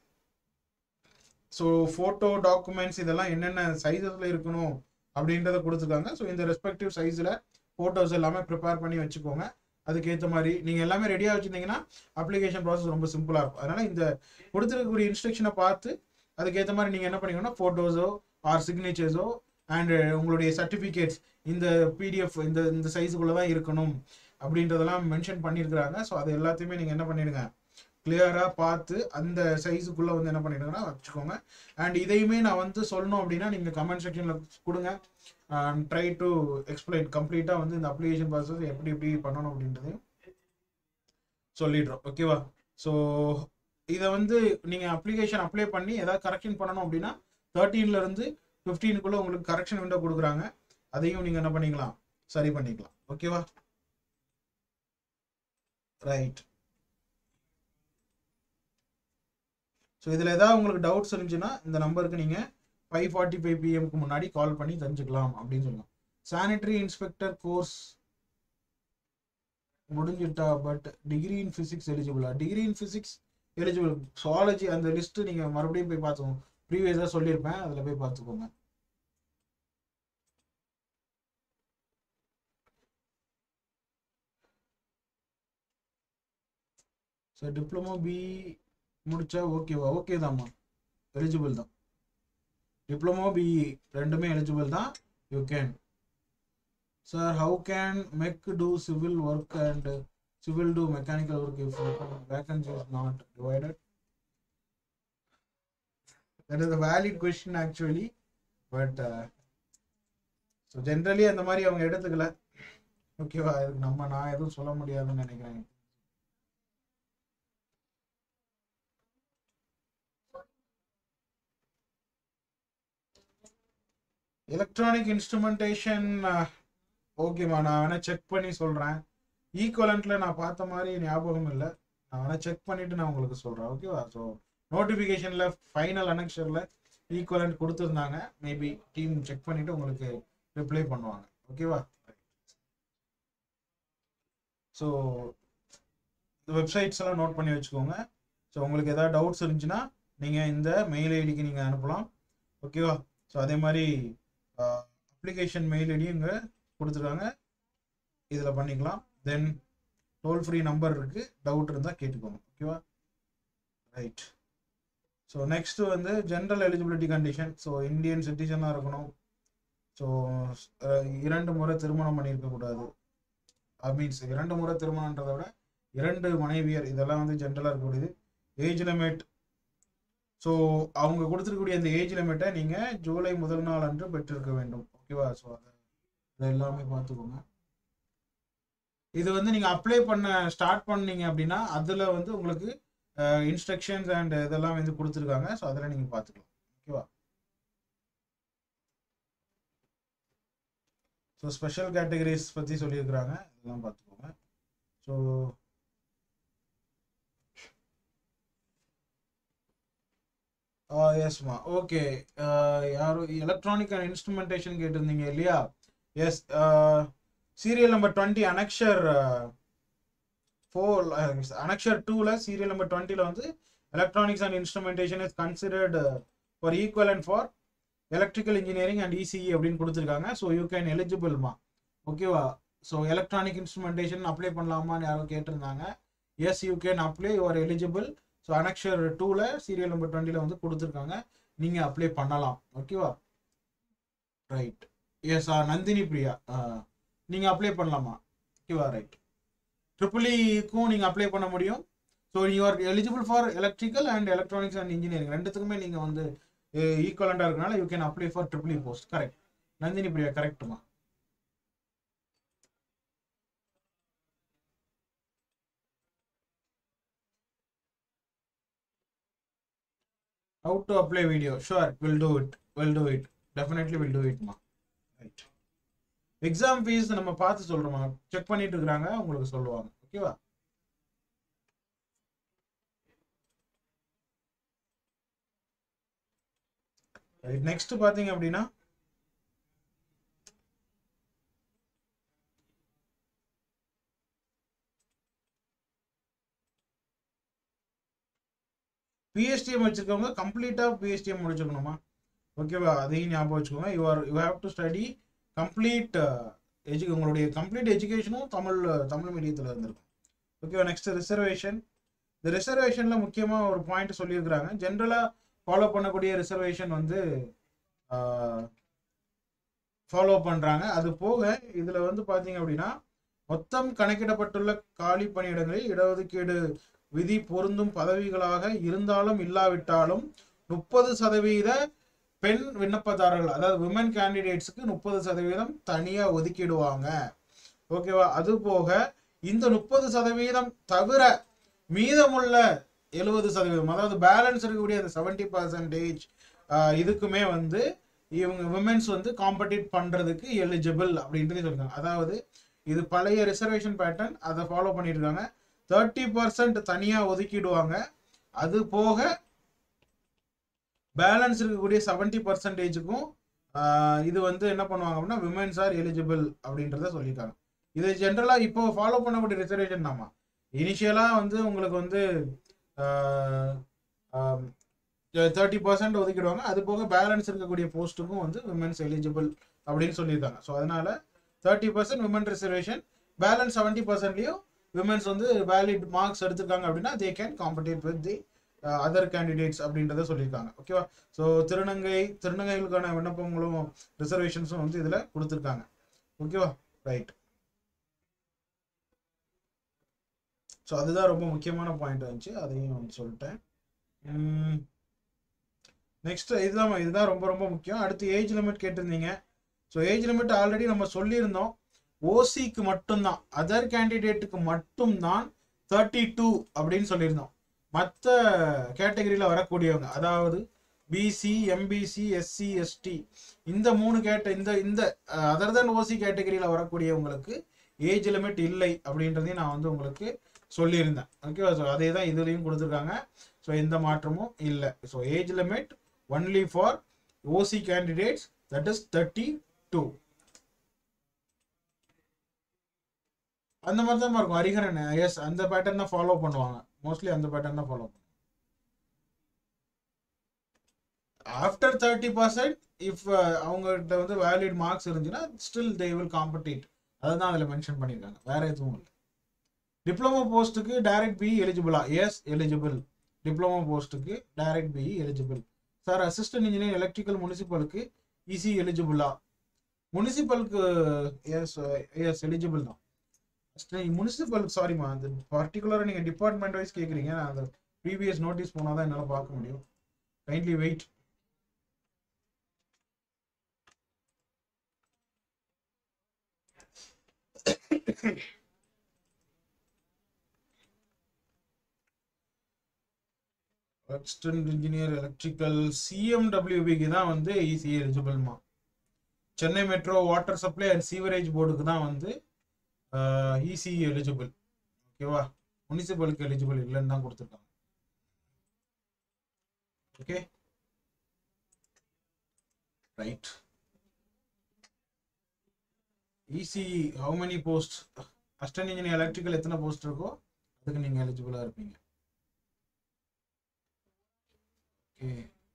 S1: ஸோ ஃபோட்டோ டாக்குமெண்ட்ஸ் இதெல்லாம் என்னென்ன சைஸில் இருக்கணும் அப்படின்றத கொடுத்துருக்காங்க. ஸோ இந்த ரெஸ்பெக்டிவ் சைஸில் ஃபோட்டோஸ் எல்லாமே ப்ரிப்பேர் பண்ணி வச்சுக்கோங்க. அதுக்கேற்ற மாதிரி நீங்கள் எல்லாமே ரெடியாக வச்சுருந்தீங்கன்னா அப்ளிகேஷன் ப்ராசஸ் ரொம்ப சிம்பிளாக இருக்கும். அதனால் இந்த கொடுத்துருக்கக்கூடிய இன்ஸ்ட்ரக்ஷனை பார்த்து அதுக்கேற்ற மாதிரி நீங்கள் என்ன பண்ணிக்கணும்னா ஃபோட்டோஸோ ஆர் சிக்னேச்சர்ஸோ அண்டு உங்களுடைய சர்டிஃபிகேட்ஸ் இந்த பிடிஎஃப் இந்த சைஸுக்குள்ளே தான் இருக்கணும் அப்படின்றதெல்லாம் மென்ஷன் பண்ணியிருக்கிறாங்க. ஸோ அது எல்லாத்தையுமே நீங்கள் என்ன பண்ணிடுங்க, கிளியராக பார்த்து அந்த சைஸுக்குள்ளே வந்து என்ன பண்ணிடுங்கன்னா வச்சுக்கோங்க. அண்ட் இதையுமே நான் வந்து சொல்லணும் அப்படின்னா நீங்கள் கமெண்ட் செக்ஷனில் கொடுங்க. ட்ரை டு எக்ஸ்பிளைன் கம்ப்ளீட்டாக வந்து இந்த அப்ளிகேஷன் ப்ராசஸ் எப்படி பண்ணணும் அப்படின்றதையும் சொல்லிடுறோம். ஓகேவா? ஸோ இதை வந்து நீங்கள் அப்ளிகேஷன் அப்ளை பண்ணி ஏதாவது கரெக்ஷன் பண்ணணும் அப்படின்னா 13 15 உங்களுக்கு கரெக்ஷன் விண்டோ கொடுக்குறாங்க. அதையும் நீங்கள் என்ன பண்ணிக்கலாம், சரி பண்ணிக்கலாம். ஓகேவா? ரைட். ஸோ இதில் ஏதாவது உங்களுக்கு டவுட்ஸ் இருந்துச்சுன்னா இந்த நம்பருக்கு நீங்கள் 5:45 PM முன்னாடி கால் பண்ணி தெரிஞ்சுக்கலாம் அப்படின்னு சொல்லுங்கள். சானிட்டரி இன்ஸ்பெக்டர் கோர்ஸ் முடிஞ்சிட்டா பட் டிகிரி இன் ஃபிசிக்ஸ் எலிஜிபிளா? Degree in physics eligible. Zoology அந்த லிஸ்ட் நீங்க மறுபடியும் போய் பார்த்துக்கோங்க, ப்ரீவியஸாக சொல்லியிருப்பேன், அதில் போய் பார்த்துக்கோங்க. ஸோ டிப்ளமோ பி முடிச்சா ஓகேவா? ஓகே தான்மா, எலிஜிபிள் தான். டிப்ளமோ பி ரெண்டுமே எலிஜிபிள் தான். You can. Sir how can mech do civil work and civil do mechanical work if vacancy is not divided? That is a valid question actually, but so generally அந்த மாதிரி அவங்க எடுத்துக்கல. ஓகேவா? இதுக்கு நான் எதுவும் சொல்ல முடியாதுன்னு நினைக்கிறேன். எலக்ட்ரானிக் இன்ஸ்ட்ருமெண்டேஷன் ஓகேம்மா, நான் வேணா செக் பண்ணி சொல்றேன். ஈக்குவலண்ட்ல நான் பார்த்த மாதிரி ஞாபகம் இல்லை, நான் வேணா செக் பண்ணிட்டு நான் உங்களுக்கு சொல்றேன். ஓகேவா? ஸோ நோட்டிஃபிகேஷன்ல ஃபைனல் அனெக்ஷர்ல ஈக்குவலண்ட் கொடுத்துருந்தாங்க. மேபி டீம் செக் பண்ணிட்டு உங்களுக்கு ரிப்ளை பண்ணுவாங்க. ஓகேவா? ஸோ இந்த வெப்சைட்ஸ் எல்லாம் நோட் பண்ணி வச்சுக்கோங்க. ஸோ உங்களுக்கு ஏதாவது டவுட்ஸ் இருந்துச்சுன்னா நீங்கள் இந்த மெயில் ஐடிக்கு நீங்கள் அனுப்பலாம். ஓகேவா? ஸோ அதே மாதிரி அப்ளிகேஷன் மெயில் ஐடியும் இங்கே கொடுத்துருக்காங்க, இதில் பண்ணிக்கலாம். தென் டோல் ஃப்ரீ நம்பர் இருக்குது, டவுட் இருந்தால் கேட்டுக்கோங்க. ஓகேவா? ரைட். ஸோ நெக்ஸ்ட்டு வந்து general eligibility condition. So Indian சிட்டிசனாக இருக்கணும். ஸோ 2 முறை திருமணம் பண்ணியிருக்கக்கூடாது. மீன்ஸ் 2 முறை திருமணன்றதை விட 2 மனைவியர், இதெல்லாம் வந்து ஜென்ரலாக இருக்கக்கூடியது. ஏஜ் லிமிட், ஸோ அவங்க கொடுத்துருக்கக்கூடிய அந்த ஏஜ் லிமிட்டை நீங்கள் ஜூலை 1 நாள் அன்று பெற்றிருக்க வேண்டும். ஓகேவா? ஸோ அதை எல்லாமே பார்த்துக்கோங்க. இது வந்து நீங்கள் அப்ளை பண்ண ஸ்டார்ட் பண்ணீங்க அப்படின்னா அதில் வந்து உங்களுக்கு இன்ஸ்ட்ரக்ஷன்ஸ் அண்ட் இதெல்லாம் வந்து கொடுத்துருக்காங்க. ஸோ அதில் நீங்கள் பார்த்துக்கலாம். ஓகேவா? ஸோ ஸ்பெஷல் கேட்டகரிஸ் பற்றி சொல்லியிருக்கிறாங்க, இதெல்லாம் பார்த்துக்கோங்க. ஸோ எஸ்மா, ஓகே. யாரும் எலக்ட்ரானிக் அண்ட் இன்ஸ்ட்ருமெண்டேஷன் கேட்டிருந்தீங்க இல்லையா? Yes, serial number 20 annexure 4 annexure 2ல சீரியல் நம்பர் 20ல வந்து electronics and instrumentation is considered for equivalent for electrical engineering and ECE அப்படின்னு கொடுத்துருக்காங்க. ஸோ யூ கேன் எலிஜிபிள்மா. ஓகேவா? ஸோ எலக்ட்ரானிக் இன்ஸ்ட்ருமெண்டேஷன் அப்ளை பண்ணலாமான்னு யாரும் கேட்டிருந்தாங்க. Yes, you can apply, you are eligible. So annexure 2ல சீரியல் நம்பர் 20ல வந்து கொடுத்துருக்காங்க, நீங்கள் அப்ளை பண்ணலாம். ஓகேவா? ரைட். எஸ், நந்தினி பிரியா, நீங்கள் அப்ளை பண்ணலாமா? ஓகேவா? ரைட். ட்ரிபிள்இக்கும் நீங்கள் அப்ளை பண்ண முடியும். So you are eligible for electrical and electronics and engineering ரெண்டுத்துக்குமே நீங்கள் வந்து ஈக்குவலண்டாக இருக்கனால you can apply for triple E post. Correct Nandhini Priya, கரெக்டுமா? How to apply video? Sure, we'll do it. We'll do it. Definitely we'll do it, ma. Right. Exam fees நம்ம பார்த்து சொல்றோமா, check பண்ணிட்டு இருக்காங்க, உங்களுக்கு சொல்லுவாங்க. ஓகேவா? ரைட். நெக்ஸ்ட் பாத்தீங்க அப்படின்னா பிஎஸ்டிஎம் வச்சிருக்கவங்க கம்ப்ளீட்டா பிஎஸ்டிஎம் முடிச்சிருக்கணுமா? ஓகேவா? அதையும் ஞாபகம் வச்சுக்கோங்க. You have to study complete உங்களுடைய கம்ப்ளீட் எஜுகேஷனும் தமிழ் மீடியத்தில் இருந்திருக்கும். ஓகேவா? Next reservation. இந்த ரிசர்வேஷன்ல முக்கியமாக ஒரு பாயிண்ட் சொல்லியிருக்கிறாங்க. ஜென்ரலாக ஃபாலோ பண்ணக்கூடிய ரிசர்வேஷன் வந்து ஃபாலோ பண்ணுறாங்க. அது போக இதில் வந்து பார்த்தீங்க அப்படின்னா மொத்தம் கணக்கிடப்பட்டுள்ள காலி பணியிடங்களில் இடஒதுக்கீடு விதி பொருந்தும் பதவிகளாக இருந்தாலும் இல்லாவிட்டாலும் 30% பெண் விண்ணப்பதாரர்கள், அதாவது விமன் கேண்டிடேட்ஸுக்கு 30% தனியா ஒதுக்கிடுவாங்க. ஓகேவா? அது போக இந்த 30% தவிர மீதமுள்ள 70%, அதாவது பேலன்ஸ் இருக்கக்கூடிய அந்த 70% இதுக்குமே வந்து இவங்க விமென்ஸ் வந்து காம்படிட் பண்றதுக்கு எலிஜிபிள் அப்படின்றது சொல்றாங்க. அதாவது இது பழைய ரிசர்வேஷன் பேட்டர்ன், அதை ஃபாலோ பண்ணிட்டு இருக்காங்க. 30% தனியா ஒதுக்கிடுவாங்க. அது போக பேலன்ஸ் இருக்கக்கூடிய 70%க்கும் இது வந்து என்ன பண்ணுவாங்க அப்படின்னா விமென்ஸ் ஆர் எலிஜிபிள் அப்படின்றத சொல்லியிருக்காங்க. இது ஜென்ரலா இப்போ ஃபாலோ பண்ணக்கூடிய ரிசர்வேஷன் தாமா. இனிஷியலா வந்து உங்களுக்கு வந்து 30% ஒதுக்கிடுவாங்க. அது போக பேலன்ஸ் இருக்கக்கூடிய போஸ்ட்டுக்கும் வந்து விமென்ஸ் எலிஜிபிள் அப்படின்னு சொல்லியிருக்காங்க. ஸோ அதனால 30% விமன் ரிசர்வேஷன், பேலன்ஸ் 70%லையும் விமென்ஸ் வந்து வேலிட் மார்க்ஸ் எடுத்திருக்காங்க அப்படின்னா they can compete with the other candidates அப்படின்றத சொல்லியிருக்காங்க. ஓகேவா? ஸோ திருநங்கைகளுக்கான விண்ணப்பங்களும் ரிசர்வேஷன்ஸும் வந்து இதில் கொடுத்துருக்காங்க. ஓகேவா? ரைட். ஸோ அதுதான் ரொம்ப முக்கியமான பாயிண்ட் இருந்துச்சு, அதையும் வந்து சொல்லிட்டேன். நெக்ஸ்ட் இதுதான் ரொம்ப ரொம்ப முக்கியம். அடுத்து ஏஜ் லிமிட் கேட்டிருந்தீங்க. ஸோ ஏஜ் லிமிட் ஆல்ரெடி நம்ம சொல்லியிருந்தோம். ஓசிக்கு மட்டும்தான், அதர் கேண்டிடேட்டுக்கு மட்டும்தான் 32 அப்படின்னு சொல்லியிருந்தோம். மற்ற கேட்டகரியில் வரக்கூடியவங்க, அதாவது பிசி, எம்பிசி, எஸ்சி, எஸ்டி, இந்த 3 இந்த அதர் தென் ஓசி கேட்டகரியில் வரக்கூடியவங்களுக்கு ஏஜ் லிமிட் இல்லை அப்படின்றதையும் நான் வந்து உங்களுக்கு சொல்லியிருந்தேன். ஓகேவா? ஸோ அதே தான் இதுலேயும் கொடுத்துருக்காங்க. ஸோ எந்த மாற்றமும் இல்லை. So age limit only for OC candidates, that is 32. அந்த மாதிரி தான் இருக்கும். ஹரிஹரன், எஸ், அந்த பேட்டர்ன் தான் ஃபாலோ பண்ணுவாங்க. மோஸ்ட்லி அந்த பேட்டர்ன் தான் ஃபாலோ பண்ணுவாங்க. ஆஃப்டர் 30%, இஃப் அவங்ககிட்ட வந்து வேலிட் மார்க்ஸ் இருந்துச்சுன்னா ஸ்டில் தே வில் காம்படேட். அதை தான் அதில் மென்ஷன் பண்ணியிருக்காங்க, வேற எதுவும் இல்லை. டிப்ளமோ போஸ்ட்டுக்கு டைரக்ட் பிஇ எலிஜிபிளா? Yes, eligible. டிப்ளமோ போஸ்ட்டுக்கு direct BE eligible. Sir, assistant engineer electrical முனிசிபலுக்கு இசி எலிஜிபிளா? முனிசிபலுக்கு எஸ் எஸ் எலிஜிபிள் தான். முனிசிபலுக்கு சாரிம்மா, அந்த பர்டிகுலராக நீங்கள் டிபார்ட்மெண்ட் வைஸ் கேட்குறீங்க. நான் அந்த ப்ரீவியஸ் நோட்டீஸ் போனால் தான் என்னால் பார்க்க முடியும். Kindly wait. Assistant engineer electrical சிஎம்டபிள்யூபிக்கு தான் வந்து இசி எலிஜிபிள்மா. Chennai metro water supply and sewerage போர்டுக்கு தான் வந்து இசி எலிஜிபிள். ஓகேவா? முனிசிபலுக்கு எலிஜிபிள் இல்லைன்னு தான் கொடுத்துருக்காங்க. Okay, right. EC how many post? Assistant engineer electrical எத்தனை போஸ்ட் இருக்கோ அதுக்கு நீங்கள் எலிஜிபிளாக இருப்பீங்க. ஓகே,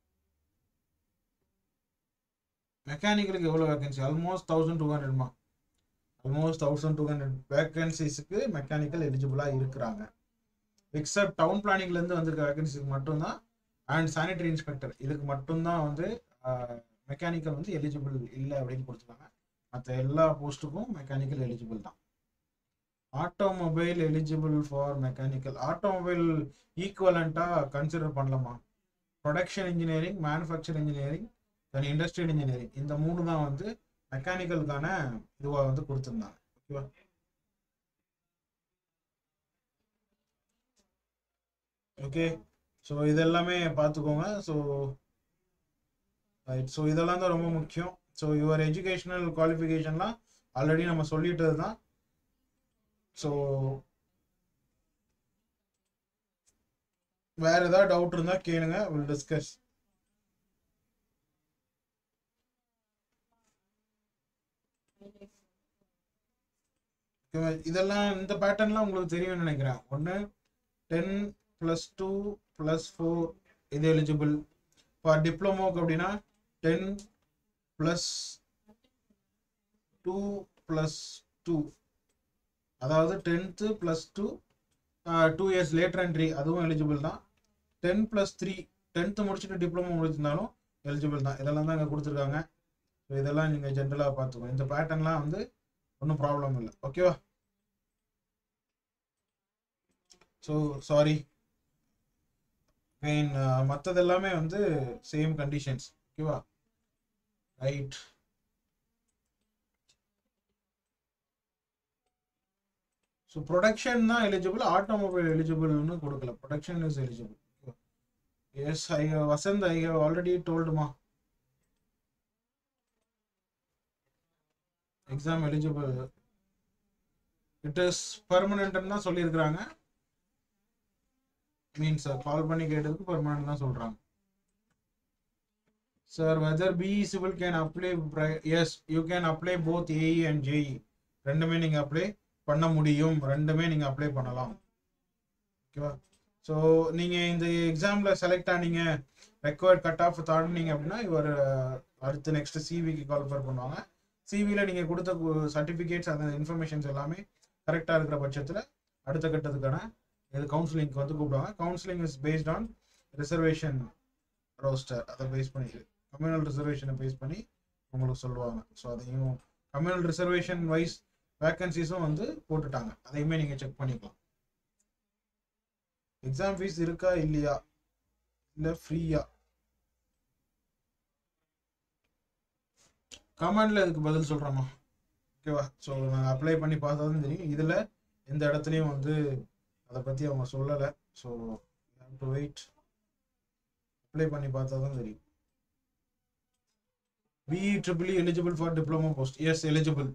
S1: மெக்கானிக்கலுக்கு எவ்வளோ வேகன்சி? ஆல்மோஸ்ட் 1200மா. ஆல்மோஸ்ட் 1200 வேகன்சிஸுக்கு மெக்கானிக்கல் எலிஜிபிளாக இருக்கிறாங்க. எக்ஸப்ட் டவுன் பிளானிங்லேருந்து வந்திருக்க வேகன்சிக்கு மட்டும்தான், அண்ட் சானிடரி இன்ஸ்பெக்டர், இதுக்கு மட்டும்தான் வந்து மெக்கானிக்கல் வந்து எலிஜிபிள் இல்லை அப்படின்னு கொடுத்துருக்காங்க. மற்ற எல்லா போஸ்ட்டுக்கும் மெக்கானிக்கல் எலிஜிபிள் தான். Automobile eligible for mechanical. Automobile ஈக்குவலண்ட்டாக கன்சிடர் பண்ணலாமா? Production engineering, manufacture engineering, then industrial engineering, இந்த 3 தான் வந்து மெக்கானிக்கலுக்கான இதுவாக வந்து கொடுத்துருந்தாங்க. ஓகேவா? ஓகே, ஸோ இதெல்லாமே பார்த்துக்கோங்க. ஸோ இதெல்லாம் தான் ரொம்ப முக்கியம். ஸோ யுவர் எஜுகேஷனல் குவாலிஃபிகேஷன்லாம் ஆல்ரெடி நம்ம சொல்லிட்டது தான். ஸோ வேற ஏதாவது டவுட் இருந்தால் கேளுங்க, வில் டிஸ்கஸ். இதெல்லாம் இந்த பேட்டர்ன்லாம் உங்களுக்கு தெரியும்னு நினைக்கிறேன். 1 10 +2 +4 இது எலிஜிபிள். ஃபார் டிப்ளமோக்கு அப்படின்னா 10 +2 +2, அதாவது 10th +2 2 years லேட்டர் என்ட்ரி, அதுவும் எலிஜிபிள் தான். 10 +3 10th முடிச்சுட்டு டிப்ளமோ முடிச்சிருந்தாலும் எலிஜிபிள் தான். இதெல்லாம் தான் இங்கே கொடுத்துருக்காங்க. ஸோ இதெல்லாம் நீங்கள் ஜென்ரலாக பார்த்துக்கோங்க. இந்த பேட்டர்ன்லாம் வந்து ஒன்றும் ப்ராப்ளம் இல்லை. ஓகேவா? ஸோ சாரி அகைன், மற்றது எல்லாமே வந்து சேம் கண்டிஷன்ஸ். ஓகேவா? ரைட். ஸோ ப்ரொடக்ஷன் தான் எலிஜிபிள், ஆட்டோமொபைல் எலிஜிபிள்னு கொடுக்கல. Production is eligible. Yes, Vasanth, I have already டோல்டுமா. எக்ஸாம் எலிஜிபிள், இட் இஸ் பெர்மனன்ட்னு தான் சொல்லியிருக்கிறாங்க. மீன்ஸ் கால் பண்ணி கேட்டதுக்கு பெர்மனன்ட் தான் சொல்றாங்க. Sir, whether BE civil can apply? Yes, you can apply both AE and JE. ரெண்டுமே நீங்கள் அப்ளை பண்ண முடியும், ரெண்டுமே நீங்கள் அப்ளை பண்ணலாம். ஓகேவா? ஸோ நீங்கள் இந்த எக்ஸாமில் செலக்ட் ஆனீங்க, ரெக்வயர்ட் கட் ஆஃப் தாண்டினீங்க அப்படின்னா இவர் அடுத்து நெக்ஸ்ட் சிவிக்கு கால்ஃபர் பண்ணுவாங்க. சிவியில் நீங்கள் கொடுத்த சர்டிஃபிகேட்ஸ் அந்த இன்ஃபர்மேஷன்ஸ் எல்லாமே கரெக்டாக இருக்கிற பட்சத்தில் அடுத்த கட்டத்துக்கான இது கவுன்சிலிங்க்கு வந்து கூப்பிடுவாங்க. Counselling is based on reservation roster, அதை பேஸ் பண்ணி கம்யூனல் ரிசர்வேஷனை பேஸ் பண்ணி உங்களுக்கு சொல்லுவாங்க. ஸோ அதையும் கம்யூனல் ரிசர்வேஷன் வைஸ் வேக்கன்சிஸும் வந்து போட்டுட்டாங்க, அதையுமே நீங்கள் செக் பண்ணிக்கலாம். எக்ஸாம் ஃபீஸ் இருக்கா இல்லையா, இல்லை ஃப்ரீயா? கமெண்ட்ல இதுக்கு பதில் சொல்கிறோமா? ஓகேவா? ஸோ நாங்கள் அப்ளை பண்ணி பார்த்தா தான் தெரியும். இதில் எந்த இடத்துலையும் வந்து அதை பற்றி அவங்க சொல்லலை. ஸோ டு வெயிட், அப்ளை பண்ணி பார்த்தா தான் தெரியும். BEEE eligible for diploma post? Yes, eligible.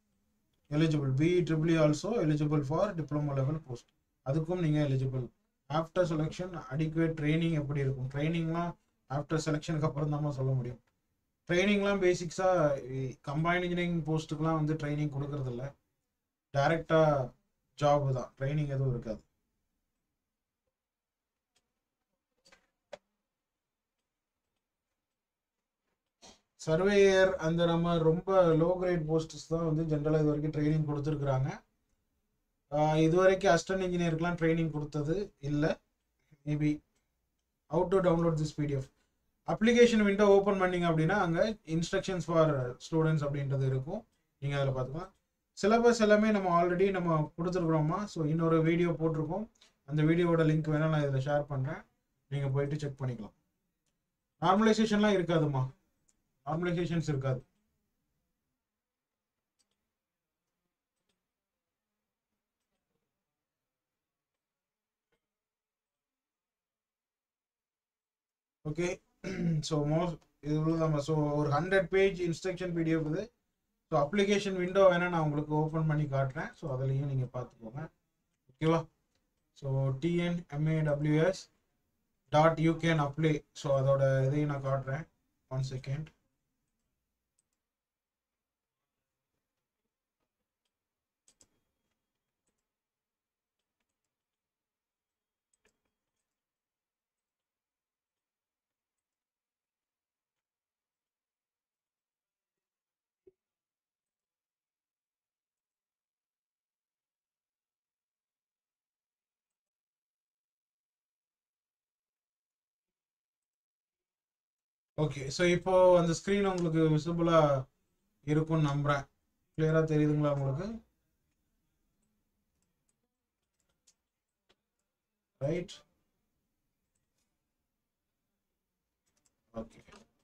S1: BEEE also eligible for diploma level post. அதுக்கும் நீங்கள் eligible. After selection adequate training எப்படி இருக்கும்? ட்ரைனிங்லாம் ஆஃப்டர் செலெக்ஷனுக்கு அப்புறம் தான் சொல்ல முடியும். ட்ரைனிங்லாம் பேசிக்ஸாக கம்பைன்ட் இன்ஜினியரிங் போஸ்ட்டுக்கெலாம் வந்து ட்ரைனிங் கொடுக்கறதில்ல, டைரெக்டாக ஜாப் தான், ட்ரைனிங் எதுவும் இருக்காது. சர்வேயர் அந்த நம்ம ரொம்ப லோ கிரேட் போஸ்ட்ஸ் தான் வந்து ஜென்ரலாக இது வரைக்கும் ட்ரைனிங் கொடுத்துருக்குறாங்க. இது வரைக்கும் அசிஸ்டன்ட் இன்ஜினியருக்குலாம் ட்ரைனிங் கொடுத்தது இல்லை. Maybe how to download this PDF. Application window open பண்ணிங்க அப்படின்னா அங்கே இன்ஸ்ட்ரக்ஷன்ஸ் ஃபார் ஸ்டூடெண்ட்ஸ் அப்படின்றது இருக்கும், நீங்கள் அதில் பார்த்துக்கலாம். சிலபஸ் எல்லாமே நம்ம ஆல்ரெடி நம்ம கொடுத்துருக்குறோமா. ஸோ இன்னொரு வீடியோ போட்டிருக்கோம், அந்த வீடியோவோட லிங்க் வேணால் நான் இதில் ஷேர் பண்ணுறேன், நீங்கள் போயிட்டு செக் பண்ணிக்கலாம். நார்மலைசேஷன்லாம் இருக்காதுமா, நார்மலைசேஷன்ஸ் இருக்காது. ஓகே, ஸோ இது நம்ம ஸோ ஒரு 100 பேஜ் இன்ஸ்ட்ரக்ஷன் PDF இது. ஸோ அப்ளிகேஷன் விண்டோ வேணால் நான் உங்களுக்கு ஓப்பன் பண்ணி காட்டுறேன், ஸோ அதுலேயும் நீங்கள் பார்த்துக்கோங்க. ஓகேவா? So TNMAWS.UK/apply. ஸோ அதோட இதையும் நான் காட்டுறேன், 1 செகண்ட். ஓகே, ஸோ இப்போ அந்த ஸ்க்ரீன் உங்களுக்கு விசிபிளாக இருக்கும்னு நம்புகிறேன். கிளியராக தெரியுதுங்களா உங்களுக்கு? Right, okay.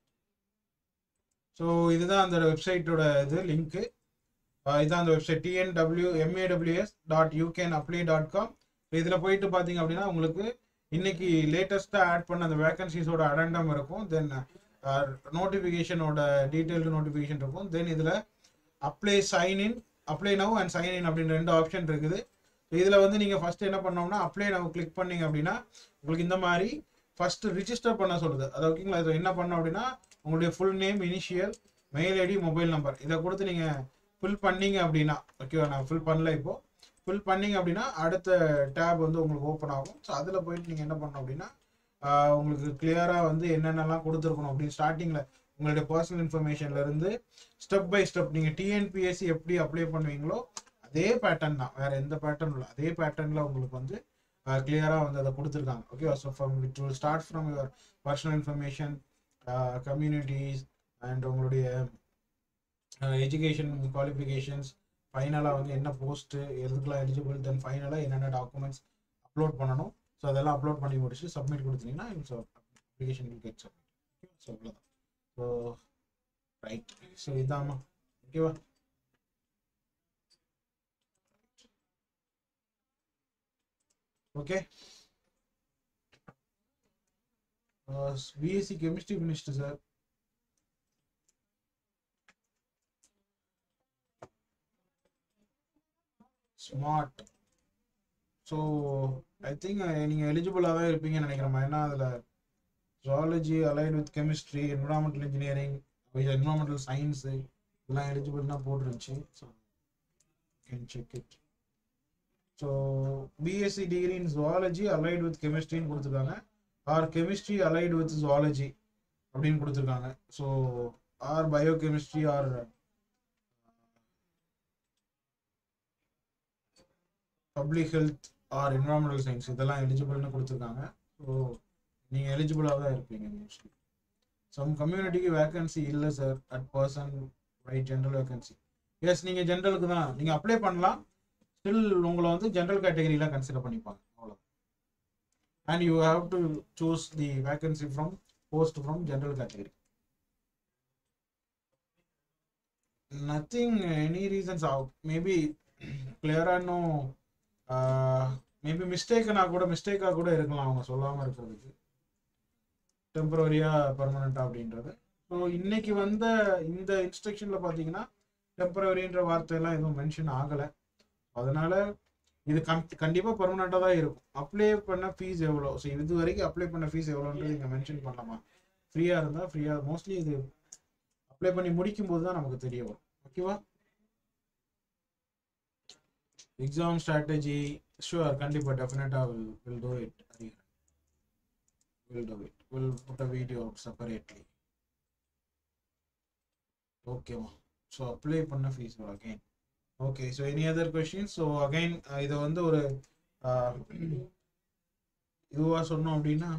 S1: ஸோ இதுதான் அந்த வெப்சைட்டோட இது லிங்க்கு. இதுதான் அந்த வெப்சைட் TNMAWS.UK/apply.com. இதில் போயிட்டு பார்த்தீங்க அப்படின்னா உங்களுக்கு இன்னைக்கு லேட்டஸ்ட்டாக ஆட் பண்ண அந்த வேகன்சிஸோட அடெண்டம் இருக்கும், தென் நோட்டிஃபிகேஷனோட டீட்டெயில்டு நோட்டிஃபிகேஷன் இருக்கும். தென் இதில் apply now and sign in அப்படின்னு 2 ஆப்ஷன் இருக்குது. இதில் வந்து நீங்கள் ஃபஸ்ட்டு என்ன பண்ணோம்னா அப்ளை நவ் கிளிக் பண்ணிங்க அப்படின்னா உங்களுக்கு இந்த மாதிரி ஃபஸ்ட்டு ரிஜிஸ்டர் பண்ண சொல்லுது. அது ஓகேங்களா? இதை என்ன பண்ணோம் அப்படின்னா உங்களுடைய full name, initial, mail ID, mobile number இதை கொடுத்து நீங்கள் ஃபில் பண்ணீங்க அப்படின்னா, ஓகேவா? நான் ஃபில் பண்ணல, இப்போது ஃபில் பண்ணீங்க அப்படின்னா அடுத்த டேப் வந்து உங்களுக்கு ஓப்பன் ஆகும். ஸோ அதில் போயிட்டு நீங்கள் என்ன பண்ணணும் அப்படின்னா உங்களுக்கு கிளியராக வந்து என்னென்னலாம் கொடுத்துருக்கணும் அப்படின்னு ஸ்டார்டிங்கில் உங்களுடைய பர்சனல் இன்ஃபர்மேஷன்லேருந்து ஸ்டெப் பை ஸ்டெப் நீங்கள் TNPSC எப்படி அப்ளை பண்ணுவீங்களோ அதே பேட்டர்ன் தான், வேறு எந்த பேட்டர்ன் இல்லை, அதே பேட்டர்னில் உங்களுக்கு வந்து கிளியராக வந்து அதை கொடுத்துருக்காங்க. Okay, so it will start from your personal information, communities and உங்களுடைய எஜுகேஷன் குவாலிஃபிகேஷன்ஸ், ஃபைனலாக வந்து என்ன போஸ்ட்டு, எதுக்கெல்லாம் எலிஜிபிள், தென் ஃபைனலாக என்னென்ன டாக்குமெண்ட்ஸ் அப்லோட் பண்ணணும். ஸோ அதெல்லாம் அப்லோட் பண்ணி முடிச்சு சப்மிட் கொடுத்தீங்கன்னா application will get submit. So அவ்வளோதான். ஸோ ரைட், ஸோ இதாம்மா, ஓகேவா? Okay, BSc chemistry finished sir. Smart. So I think நீங்கள் எலிஜிபிளாக தான் இருப்பீங்கன்னு நினைக்கிறேன். ஏன்னா அதில் zoology allied with chemistry, environmental engineering, environmental science இதெல்லாம் எலிஜிபிள் தான் போட்டுருந்துச்சு. So can check it. So BSc degree in zoology allied with chemistry ன்னு கொடுத்துருக்காங்க, or chemistry allied with zoology அப்படின்னு கொடுத்துருக்காங்க. So or biochemistry or public health or environmental science இதெல்லாம் எலிஜிபிள்னு கொடுத்துருக்காங்க. ஸோ நீங்கள் எலிஜிபிளாக தான் இருப்பீங்க மோஸ்ட்லி. சம் கம்யூனிட்டிக்கு வேகன்சி இல்லை sir at person right general vacancy. Yes, நீங்கள் ஜென்ரலுக்கு தான் நீங்கள் அப்ளை பண்ணலாம். ஸ்டில் உங்களை வந்து ஜென்ரல் கேட்டகரியில் கன்சிடர் பண்ணிப்பாங்க, அவ்வளோ. And you have to choose the vacancy from post from general category. Nothing, any reasons maybe கிளியராக இன்னும் மேபி மிஸ்டேக்காக கூட இருக்கலாம் அவங்க சொல்லாமல் இருக்கிறதுக்கு, டெம்பரரியா பெர்மனண்டா அப்படின்றது. ஸோ இன்னைக்கு வந்த இந்த இன்ஸ்ட்ரக்ஷனில் பார்த்தீங்கன்னா டெம்பரரின்ற வார்த்தையெல்லாம் எதுவும் மென்ஷன் ஆகலை. அதனால இது கண்டிப்பாக பெர்மனண்டாக தான் இருக்கும். அப்ளை பண்ண ஃபீஸ் எவ்வளோ, ஸோ இது வரைக்கும் அப்ளை பண்ண ஃபீஸ் எவ்வளோன்றது இங்கே மென்ஷன் பண்ணலாமா? ஃப்ரீயாக இருந்தால் ஃப்ரீயாக, மோஸ்ட்லி இது அப்ளை பண்ணி முடிக்கும் போது தான் நமக்கு தெரிய வரும். ஓகேவா? எக்ஸாம் ஸ்ட்ராட்டஜி ஷுவர், கண்டிப்பாக டெஃபினட்டாக will do it. We'll do it. We'll put a video out separately. Okay ma. So apply panna fees again. Okay, so any other questions? So again இது வந்து ஒரு இதுவா சொன்னோம் அப்படின்னா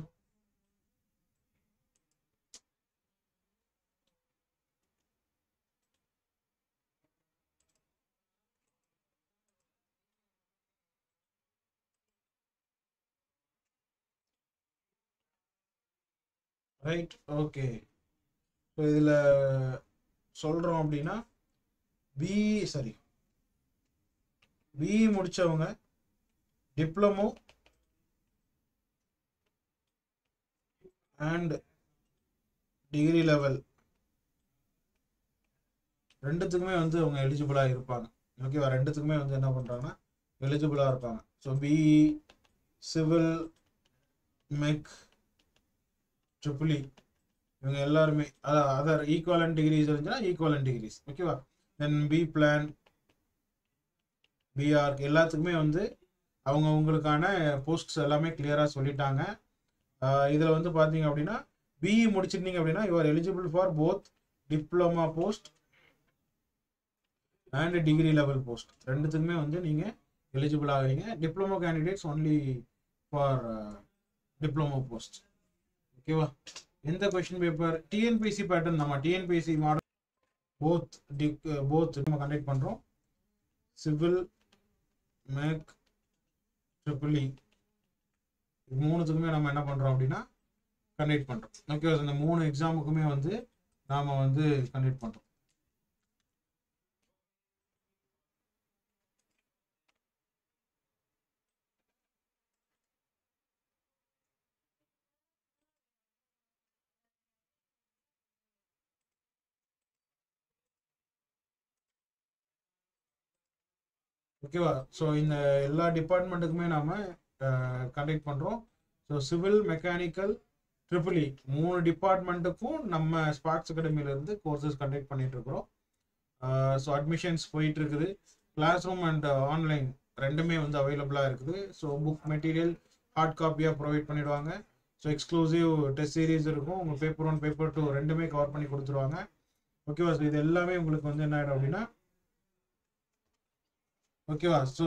S1: ரைட். ஓகே, ஸோ இதில் சொல்கிறோம் அப்படின்னா பிஇ முடித்தவங்க டிப்ளமோ அண்ட் டிகிரி லெவல் ரெண்டுத்துக்குமே வந்து அவங்க எலிஜிபிளாக இருப்பாங்க. ஓகேவா? ரெண்டுத்துக்குமே வந்து என்ன பண்ணுறாங்கன்னா எலிஜிபிளாக இருப்பாங்க. So BE, civil, mech, triple E இவங்க எல்லாருமே அதர் ஈக்குவலன்ட் டிகிரிஸ் இருந்துச்சுன்னா ஈக்குவலன்ட் டிகிரிஸ். ஓகேவா? தென் பி பிளான், பிஆர் எல்லாத்துக்குமே வந்து அவங்களுக்கான போஸ்ட்ஸ் எல்லாமே கிளியராக சொல்லிட்டாங்க. இதில் வந்து பார்த்தீங்க அப்படின்னா பிஇ முடிச்சிருந்தீங்க அப்படின்னா you are eligible for both diploma post and degree level post. ரெண்டுத்துக்குமே வந்து நீங்கள் எலிஜிபிள் ஆகிறீங்க. Diploma candidates only for diploma post. ஓகேவா? எந்த கொஸ்டின் பேப்பர் டிஎன்பிஎஸ்சி பேட்டர்ன் நம்ம டிஎன்பிஎஸ்சி மாடல் போத் நம்ம கண்டக்ட் பண்ணுறோம். சிவில், மேக், ட்ரிபிள் இ மூணுத்துக்குமே நம்ம என்ன பண்ணுறோம் அப்படின்னா கண்டக்ட் பண்ணுறோம். ஓகேவா? இந்த 3 எக்ஸாமுக்குமே வந்து நாம் வந்து கண்டக்ட் பண்ணுறோம். ஓகேவா? ஸோ இந்த எல்லா டிபார்ட்மெண்ட்டுக்குமே நாம் கண்டக்ட் பண்ணுறோம். So civil, mechanical, triple E 3 டிபார்ட்மெண்ட்டுக்கும் நம்ம ஸ்பார்க்ஸ் அகாடமியிலேருந்து கோர்சஸ் கண்டக்ட் பண்ணிட்டு இருக்கிறோம். ஸோ அட்மிஷன்ஸ் போயிட்டு இருக்குது. கிளாஸ் ரூம் அண்ட் ஆன்லைன் ரெண்டுமே வந்து அவைலபிளாக இருக்குது. ஸோ புக் மெட்டீரியல் ஹார்ட் காப்பியாக ப்ரொவைட் பண்ணிடுவாங்க. ஸோ எக்ஸ்க்ளூசிவ் டெஸ்ட் சீரீஸ் இருக்கும். உங்கள் பேப்பர் 1 பேப்பர் 2 ரெண்டுமே கவர் பண்ணி கொடுத்துருவாங்க. ஓகேவா? ஸோ இது எல்லாமே உங்களுக்கு வந்து என்ன ஆகிடும் அப்படின்னா ஓகேவா? ஸோ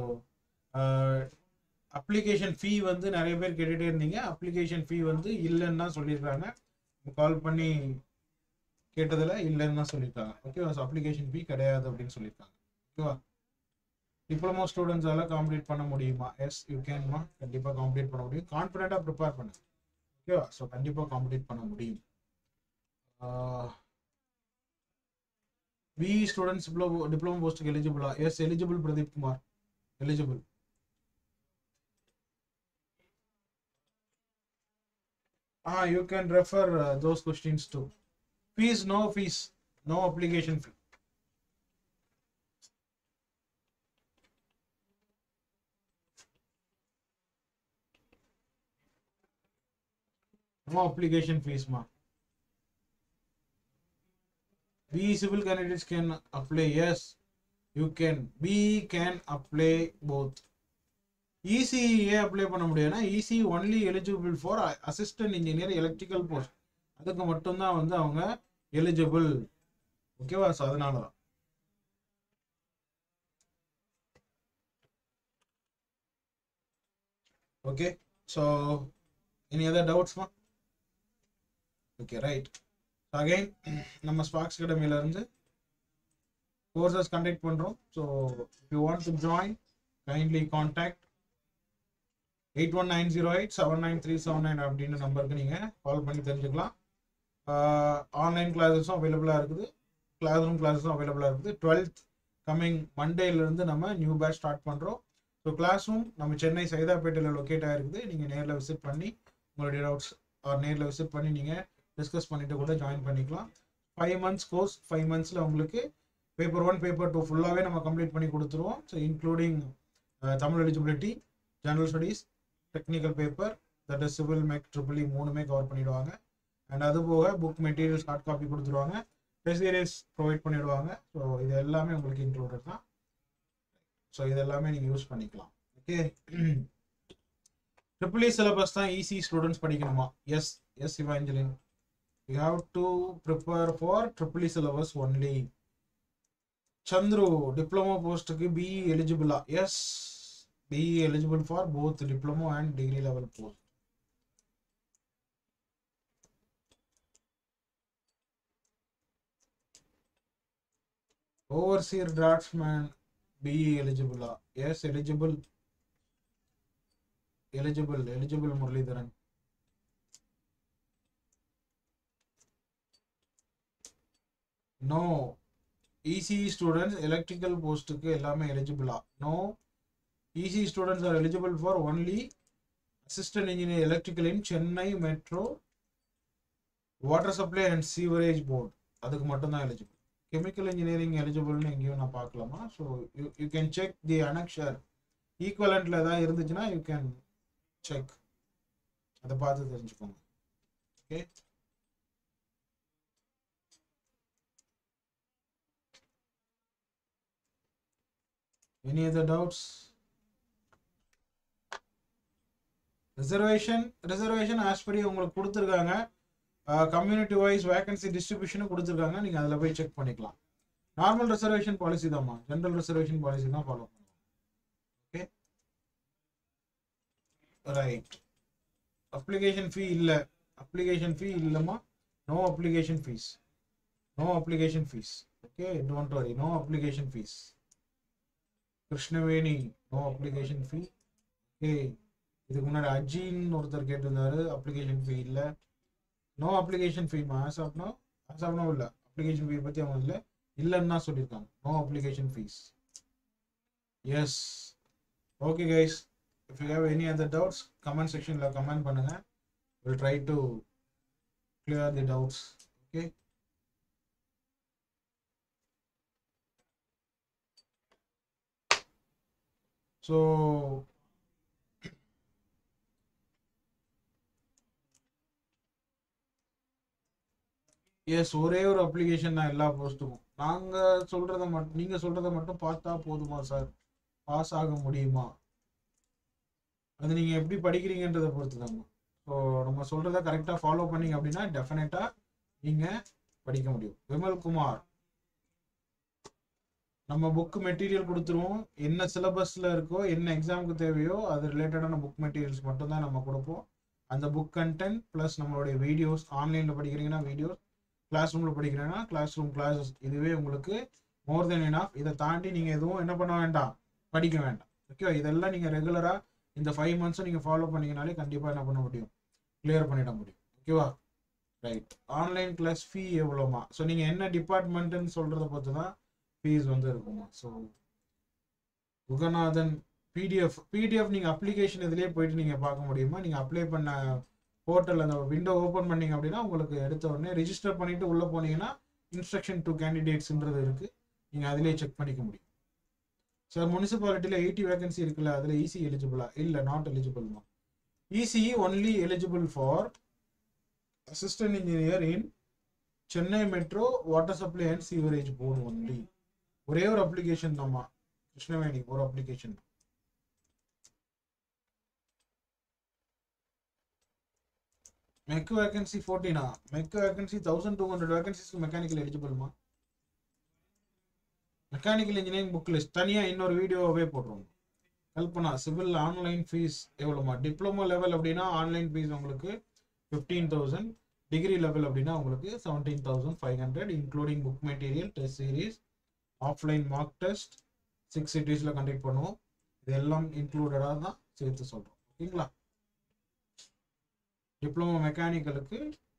S1: அப்ளிகேஷன் ஃபீ வந்து நிறைய பேர் கேட்டுகிட்டே இருந்தீங்க. அப்ளிகேஷன் ஃபீ வந்து இல்லைன்னு தான் சொல்லியிருக்காங்க. கால் பண்ணி கேட்டதில் இல்லைன்னு தான் சொல்லியிருக்காங்க. ஓகேவா? ஸோ அப்ளிகேஷன் ஃபீ கிடையாது அப்படின்னு சொல்லியிருக்காங்க. ஓகேவா? டிப்ளமோ ஸ்டூடெண்ட்ஸால் காம்ப்ளீட் பண்ண முடியுமா? எஸ், யூ கேன்மா. கண்டிப்பாக காம்ப்ளீட் பண்ண முடியும். கான்ஃபிடென்ட்டாக ப்ரிப்பேர் பண்ணு. ஓகேவா? ஸோ கண்டிப்பாக காம்ப்ளீட் பண்ண முடியும். BE students diploma post eligible. Yes, eligible Pradeep Kumar. Eligible. You can refer those questions too. Fees, no application fee. No application fees, ma. BE civil candidates can apply. Yes, you can BE can apply both. ECE ஏன் apply பண்ண முடியும்னா ECE only eligible for assistant engineer electrical post. அதுக்கு மட்டும்தான் வந்து அவங்க eligible. ஓகேவா? So அதனால தான். ஓகே, ஸோ எனி அதர் டவுட்ஸ்மா? Okay, right. அகைன் நம்ம ஸ்பார்க்ஸ் அகாடமியில இருந்து கோர்சஸ் கண்டக்ட் பண்றோம். So if you want to join, kindly contact 8190879379 அப்படின்ற நம்பருக்கு நீங்க கால் பண்ணி தெரிஞ்சுக்கலாம். ஆன்லைன் கிளாஸஸும் அவைலபிளா இருக்குது, கிளாஸ் ரூம் கிளாஸஸும் அவைலபிளா இருக்குது. 12th கம்மிங் மண்டேல இருந்து நம்ம நியூ பேட்ச் ஸ்டார்ட் பண்றோம். ஸோ கிளாஸ் ரூம் நம்ம சென்னை சைதாப்பேட்டையில் லொக்கேட் ஆயிருக்குது. நீங்க நேரில் விசிட் பண்ணி உங்களுடைய டவுட்ஸ் நேரில் விசிட் பண்ணி நீங்க டிஸ்கஸ் பண்ணிட்டு கூட ஜாயின் பண்ணிக்கலாம். 5 months கோர்ஸ், 5 monthsல உங்களுக்கு பேப்பர் 1 பேப்பர் 2 ஃபுல்லாகவே நம்ம கம்ப்ளீட் பண்ணி கொடுத்துருவோம். So including Tamil eligibility, general studies, technical paper, that is civil, mech, triple மூணுமே கவர் பண்ணிடுவாங்க. அண்ட் அது போக புக் மெட்டீரியல்ஸ் ஹார்ட் காப்பி கொடுத்துருவாங்க, டெஸ்ட் சீரிஸ் ப்ரொவைட் பண்ணிடுவாங்க. ஸோ இது எல்லாமே உங்களுக்கு இன்க்ளூடட் தான். ஸோ இது எல்லாமே நீங்கள் யூஸ் பண்ணிக்கலாம். ஓகே, ட்ரிபிள் சிலபஸ் தான் ஈஸி ஸ்டூடெண்ட்ஸ் படிக்கணுமா? Yes yes Evangeline, you have to prepare for triple syllabus only. Chandru, diploma போஸ்ட்டுக்கு பிஇ எலிஜிபிளா? Yes, BE eligible for both diploma and degree level post. Overseer draftsman BE eligible? Yes, eligible Muralidharan. No, ECE students electrical post க்கு எல்லாமே eligible? No, ECE students are eligible for only assistant engineer electrical in Chennai Metro Water Supply and Sewerage Board. அதுக்கு மட்டும் தான் eligible. Chemical engineering eligible னு எங்கேயும் நான் பார்க்கலாமா? So you can check the annexure. Equivalentல ஏதாவது இருந்துச்சுன்னா you can check. அதை பார்த்து தெரிஞ்சுக்கோங்க. Okay, any other doubts? Reservation as per உங்களுக்கு கொடுத்துருக்காங்க. கம்யூனிட்டி வைஸ் வேகன்சி டிஸ்ட்ரிபியூஷனும் கொடுத்துருக்காங்க. நீங்கள் அதில் போய் செக் பண்ணிக்கலாம். நார்மல் ரிசர்வேஷன் பாலிசி தான்மா, ஜென்ரல் ரிசர்வேஷன் பாலிசி தான் ஃபாலோ பண்ணுவோம். Okay, right. அப்ளிகேஷன் ஃபீ இல்லைம்மா. No application fees. Okay, don't worry, no application fees. Krishnaveni, no application fee. Okay, இதுக்கு முன்னாடி அஜின்னு ஒருத்தர் கேட்டிருந்தாரு, அப்ளிகேஷன் ஃபீ இல்லை. நோ அப்ளிகேஷன் ஃபீமா? ஆஸ் ஆஃப் நோ இல்லை. அப்ளிகேஷன் ஃபீ பற்றி அவங்க இல்லைன்னு தான் சொல்லியிருக்காங்க. No application fees. Yes, okay guys, if you have any other doubts comment செக்ஷனில் கமெண்ட் பண்ணுங்க. Will try to clear the doubts. Okay, so yes, ஒரே ஒரு அப்ளிகேஷன் தான் எல்லா போஸ்ட்டுக்கும். நீங்கள் சொல்கிறத மட்டும் பார்த்தா போதுமா சார்? பாஸ் ஆக முடியுமா? அது நீங்கள் எப்படி படிக்கிறீங்கன்றதை பொறுத்து தாங்க. ஸோ நம்ம சொல்கிறத கரெக்டாக ஃபாலோ பண்ணிங்க அப்படின்னா டெஃபினட்டாக நீங்கள் படிக்க முடியும். விமல்குமார், நம்ம புக் மெட்டீரியல் கொடுத்துருவோம். என்ன சிலபஸில் இருக்கோ, என்ன எக்ஸாமுக்கு தேவையோ அது ரிலேட்டடான புக் மெட்டீரியல்ஸ் மட்டும்தான் நம்ம கொடுப்போம். அந்த புக் கண்டென்ட் ப்ளஸ் நம்மளுடைய வீடியோஸ், ஆன்லைனில் படிக்கிறீங்கன்னா வீடியோஸ், கிளாஸ் ரூமில் படிக்கிறீங்கன்னா கிளாஸ் ரூம் கிளாஸஸ், இதுவே உங்களுக்கு மோர் தென் எனாஃப். இதை தாண்டி நீங்கள் எதுவும் என்ன பண்ண வேண்டாம், படிக்க வேண்டாம். ஓகேவா? இதெல்லாம் நீங்கள் ரெகுலராக இந்த 5 months நீங்கள் ஃபாலோ பண்ணிங்கனாலே கண்டிப்பாக என்ன பண்ண முடியும், கிளியர் பண்ணிட முடியும். ஓகேவா? ரைட். ஆன்லைன் கிளாஸ் ஃபீ எவ்வளோமா? ஸோ நீங்கள் என்ன டிபார்ட்மெண்ட்டுன்னு சொல்கிறத பொறுத்து தான் ஃபீஸ் வந்து இருக்குமா. ஸோ குகநாதன், பிடிஎஃப் நீங்கள் அப்ளிகேஷன் இதுலேயே போயிட்டு நீங்கள் பார்க்க முடியுமா? நீங்கள் அப்ளை பண்ண போர்ட்டல் அந்த விண்டோ ஓப்பன் பண்ணீங்க அப்படின்னா உங்களுக்கு எடுத்த உடனே ரிஜிஸ்டர் பண்ணிட்டு உள்ளே போனீங்கன்னா இன்ஸ்ட்ரக்ஷன் டு கேண்டிடேட்ஸ்ன்றது இருக்குது. நீங்கள் அதிலே செக் பண்ணிக்க முடியும். சார் முனிசிபாலிட்டியில் 80 வேகன்சி இருக்குல்ல, அதில் இசி எலிஜிபிளா? இல்லை, நாட் எலிஜிபிள்மா. ECE only eligible for assistant engineer in Chennai metro water supply and sewerage board only. ஒரே ஒரு அப்ளிகேஷன் தான்மா கிருஷ்ணவேணி, ஒரு application. Mech vacancy 14. Mech vacancy 1200 வேகன்சிஸ்க்கு மெக்கானிக்கல் எலிஜிபிள்மா. மெக்கானிக்கல் இன்ஜினியரிங் புக் லிஸ்ட் தனியாக இன்னொரு வீடியோவே போடுறோம். கல்பனா சிவில் ஆன்லைன் ஃபீஸ் எவ்வளோமா? டிப்ளமோ லெவல் அப்படின்னா ஆன்லைன் ஃபீஸ் உங்களுக்கு 15,000. டிகிரி லெவல் அப்படின்னா உங்களுக்கு 17,500 including book material, test series, offline mock test 6 சிட்டிஸில் கண்டக்ட் பண்ணுவோம். இது எல்லாம் இன்க்ளூடடாக தான் சேர்த்து சொல்கிறோம். ஓகேங்களா? டிப்ளமோ மெக்கானிக்கலுக்கு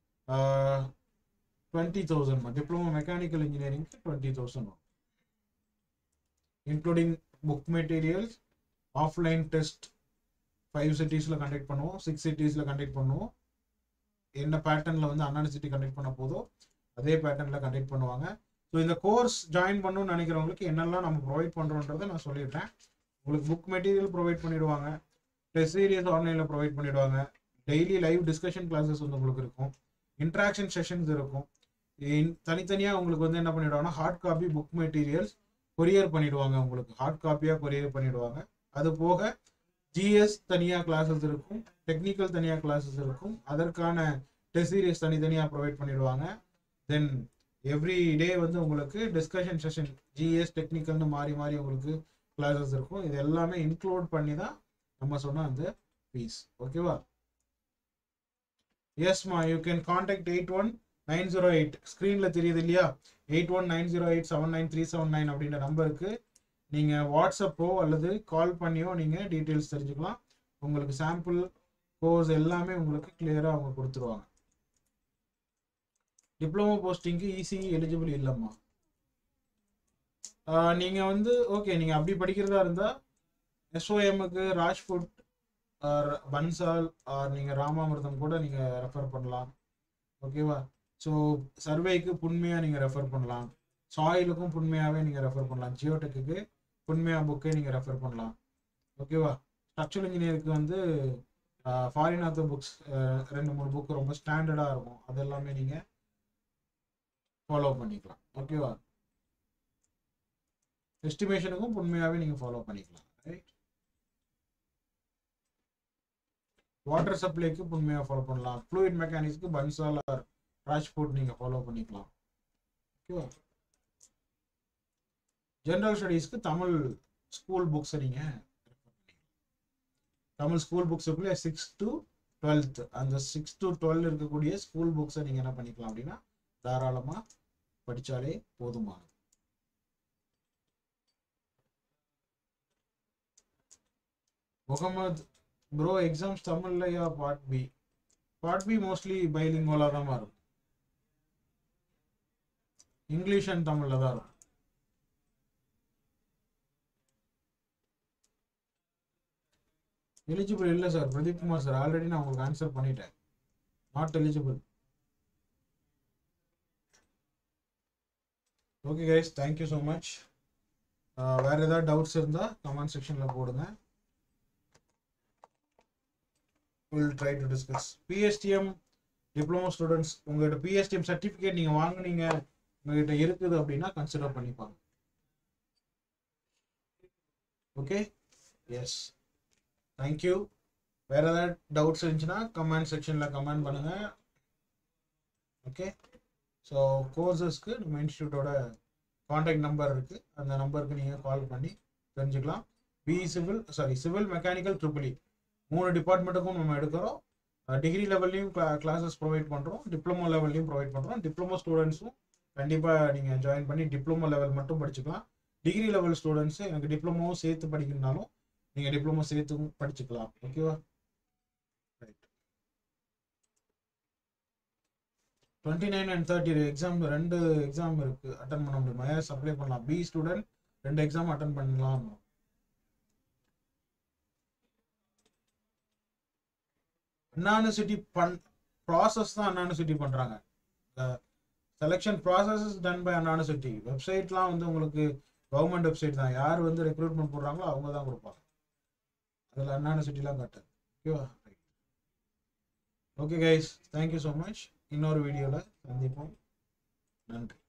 S1: 20,000. டிப்ளமோ மெக்கானிக்கல் இன்ஜினியரிங்க்கு 20,000 including book materials, offline test 5 சிட்டிஸில் கண்டக்ட் பண்ணுவோம், 6 சிட்டிஸில் கண்டக்ட் பண்ணுவோம். என்ன பேட்டர்னில் வந்து அண்ணா யூனிவர்சிட்டி கண்டக்ட் பண்ண போதோ அதே பேட்டர்னில் கண்டக்ட் பண்ணுவாங்க. ஸோ இந்த கோர்ஸ் ஜாயின் பண்ணணும்னு நினைக்கிறவங்களுக்கு என்னெல்லாம் நம்ம ப்ரொவைட் பண்ணுறோன்றதை நான் சொல்லிடுறேன். உங்களுக்கு புக் மெட்டீரியல் ப்ரொவைட் பண்ணிடுவாங்க, டெஸ்ட் சீரியஸ் ஆன்லைனில் ப்ரொவைட் பண்ணிடுவாங்க, டெய்லி லைவ் டிஸ்கஷன் கிளாஸஸ் வந்து உங்களுக்கு இருக்கும், இன்ட்ராக்ஷன் செஷன்ஸ் இருக்கும். தனித்தனியாக உங்களுக்கு வந்து என்ன பண்ணிடுவாங்கன்னா hard copy book materials courier பண்ணிடுவாங்க. உங்களுக்கு ஹார்ட் காப்பியாக கொரியர் பண்ணிடுவாங்க. அது போக ஜிஎஸ் தனியாக கிளாஸஸ் இருக்கும், டெக்னிக்கல் தனியாக கிளாஸஸ் இருக்கும், அதற்கான டெஸ்ட் சீரியஸ் தனித்தனியாக ப்ரொவைட் பண்ணிடுவாங்க. தென் எவ்ரி டே வந்து உங்களுக்கு டிஸ்கஷன் செஷன் ஜிஎஸ் டெக்னிக்கல்னு மாறி மாறி உங்களுக்கு கிளாஸஸ் இருக்கும். இது எல்லாமே இன்க்ளூட் பண்ணி தான் நம்ம சொன்ன அந்த ஃபீஸ். ஓகேவா? எஸ்மா, யூ கேன் கான்டாக்ட் 81908. ஸ்க்ரீனில் தெரியுது இல்லையா? 8190879379 அப்படின்ற நம்பருக்கு நீங்கள் வாட்ஸ்அப்போ அல்லது கால் பண்ணியோ நீங்கள் டீட்டெயில்ஸ் தெரிஞ்சுக்கலாம். உங்களுக்கு சாம்பிள் கோர்ஸ் எல்லாமே உங்களுக்கு கிளியராக அவங்க கொடுத்துருவாங்க. டிப்ளமோ போஸ்டிங்க்கு இசிஇ எலிஜிபிள் இல்லைம்மா. நீங்கள் வந்து ஓகே, நீங்கள் அப்படி படிக்கிறதா இருந்தால் எஸ்ஓஎம்முக்கு ராஜ்ஃபுட் ஆர் பன்சால் ஆர் நீங்கள் ராமாமிர்தம் கூட நீங்கள் ரெஃபர் பண்ணலாம். ஓகேவா? ஸோ சர்வேக்கு புன்மையாக நீங்கள் ரெஃபர் பண்ணலாம், சாயிலுக்கும் புன்மையாகவே நீங்கள் ரெஃபர் பண்ணலாம், ஜியோடெக்கு புன்மையா புக்கே நீங்கள் ரெஃபர் பண்ணலாம். ஓகேவா? ஸ்ட்ரக்சரல் இன்ஜினியருக்கு வந்து ஃபாரின் ஆத்தர் புக்ஸ் 2-3 புக் ரொம்ப ஸ்டாண்டர்டாக இருக்கும், அது எல்லாமே நீங்கள் ஃபாலோ பண்ணிக்கலாம். ஓகேவா? எஸ்டிமேஷனுக்கும் உண்மையாகவே நீங்கள் ஃபாலோ பண்ணிக்கலாம். ரைட்? வாட்டர் சப்ளைக்கு உண்மையாக ஃபாலோ பண்ணலாம், ஃப்ளூயிட் மெக்கானிக்ஸ்க்கு பன்சால் ஆர் ராஜ்ஃபுட் நீங்கள் ஃபாலோ பண்ணிக்கலாம். ஓகேவா? ஜென்ரல் ஸ்டடீஸ்க்கு தமிழ் ஸ்கூல் புக்ஸை நீங்கள் தமிழ் ஸ்கூல் புக்ஸுக்குள்ளே 6 to 12th அந்த 6 to 12 இருக்கக்கூடிய ஸ்கூல் புக்ஸை நீங்கள் என்ன பண்ணிக்கலாம் அப்படின்னா தாராளமாக படித்தாலே போதுமானது. முகமது ப்ரோ, எக்ஸாம்ஸ் தமிழ்லையா? பார்ட் பி மோஸ்ட்லி பைலிங்குவலாக தான் இருக்கும், இங்கிலீஷ் அண்ட் தமிழில் தான் இருக்கும். எலிஜிபிள் இல்லை sir Pradeep Kumar sir, already நான் உங்களுக்கு ஆன்சர் பண்ணிட்டேன், not eligible. Okay guys, thank you so much. வேறு ஏதாவது டவுட்ஸ் இருந்தால் கமெண்ட் செக்ஷனில் போடுங்க. Will try to discuss. PSTM diploma students, உங்கள்கிட்ட பிஎஸ்டிஎம் சர்டிஃபிகேட் நீங்கள் வாங்கினீங்க, உங்கள்கிட்ட இருக்குது அப்படின்னா கன்சிடர் பண்ணிப்பாங்க. Okay, yes, thank you. வேறு ஏதாவது டவுட்ஸ் இருந்துச்சுன்னா கமெண்ட் செக்ஷனில் கமெண்ட் பண்ணுங்கள். ஓகே, ஸோ கோர்சஸ்க்கு நம்ம இன்ஸ்டியூட்டோட காண்டாக்ட் நம்பர் இருக்குது, அந்த நம்பருக்கு நீங்கள் கால் பண்ணி தெரிஞ்சுக்கலாம். சிவில் மெக்கானிக்கல் ட்ரிபிள் இ 3 டிபார்ட்மெண்ட்டுக்கும் நம்ம எடுக்கிறோம். டிகிரி லெவல்லையும் கிளாஸஸ் ப்ரொவைட் பண்ணுறோம், டிப்ளமோ லெவல்லையும் ப்ரொவைட் பண்ணுறோம். டிப்ளமோ ஸ்டூடெண்ட்ஸும் கண்டிப்பாக நீங்கள் ஜாயின் பண்ணி டிப்ளமோ லெவல் மட்டும் படிச்சுக்கலாம். டிகிரி லெவல் ஸ்டூடெண்ட்ஸு எனக்கு டிப்ளமோவும் சேர்த்து படிக்கணும்னாலும் நீங்கள் டிப்ளமோ சேர்த்து படிச்சுக்கலாம். ஓகேவா? ரைட். 29 and 30 எக்ஸாம், 2 எக்ஸாம் இருக்குது, அட்டன் பண்ண முடியுமா? ஏஸ் அப்ளை பண்ணலாம். பி ஸ்டூடெண்ட் 2 எக்ஸாம் அட்டன் பண்ணலாம். அண்ணா யூனிவர்சிட்டி ப்ராசஸ் தான் அண்ணா யூனிவர்சிட்டி பண்ணுறாங்க. Selection process is done by Anna university. வெப்சைட்லாம் வந்து உங்களுக்கு கவர்மெண்ட் வெப்சைட் தான், யார் வந்து ரெக்ரூட்மெண்ட் போடுறாங்களோ அவங்க தான் கொடுப்பாங்க, அதில் அண்ணா யூனிவர்சிட்டிலாம் காட்டாது. ஓகேவா? Okay guys, thank you so much. இன்னொரு வீடியோவில் சந்திப்போம். நன்றி.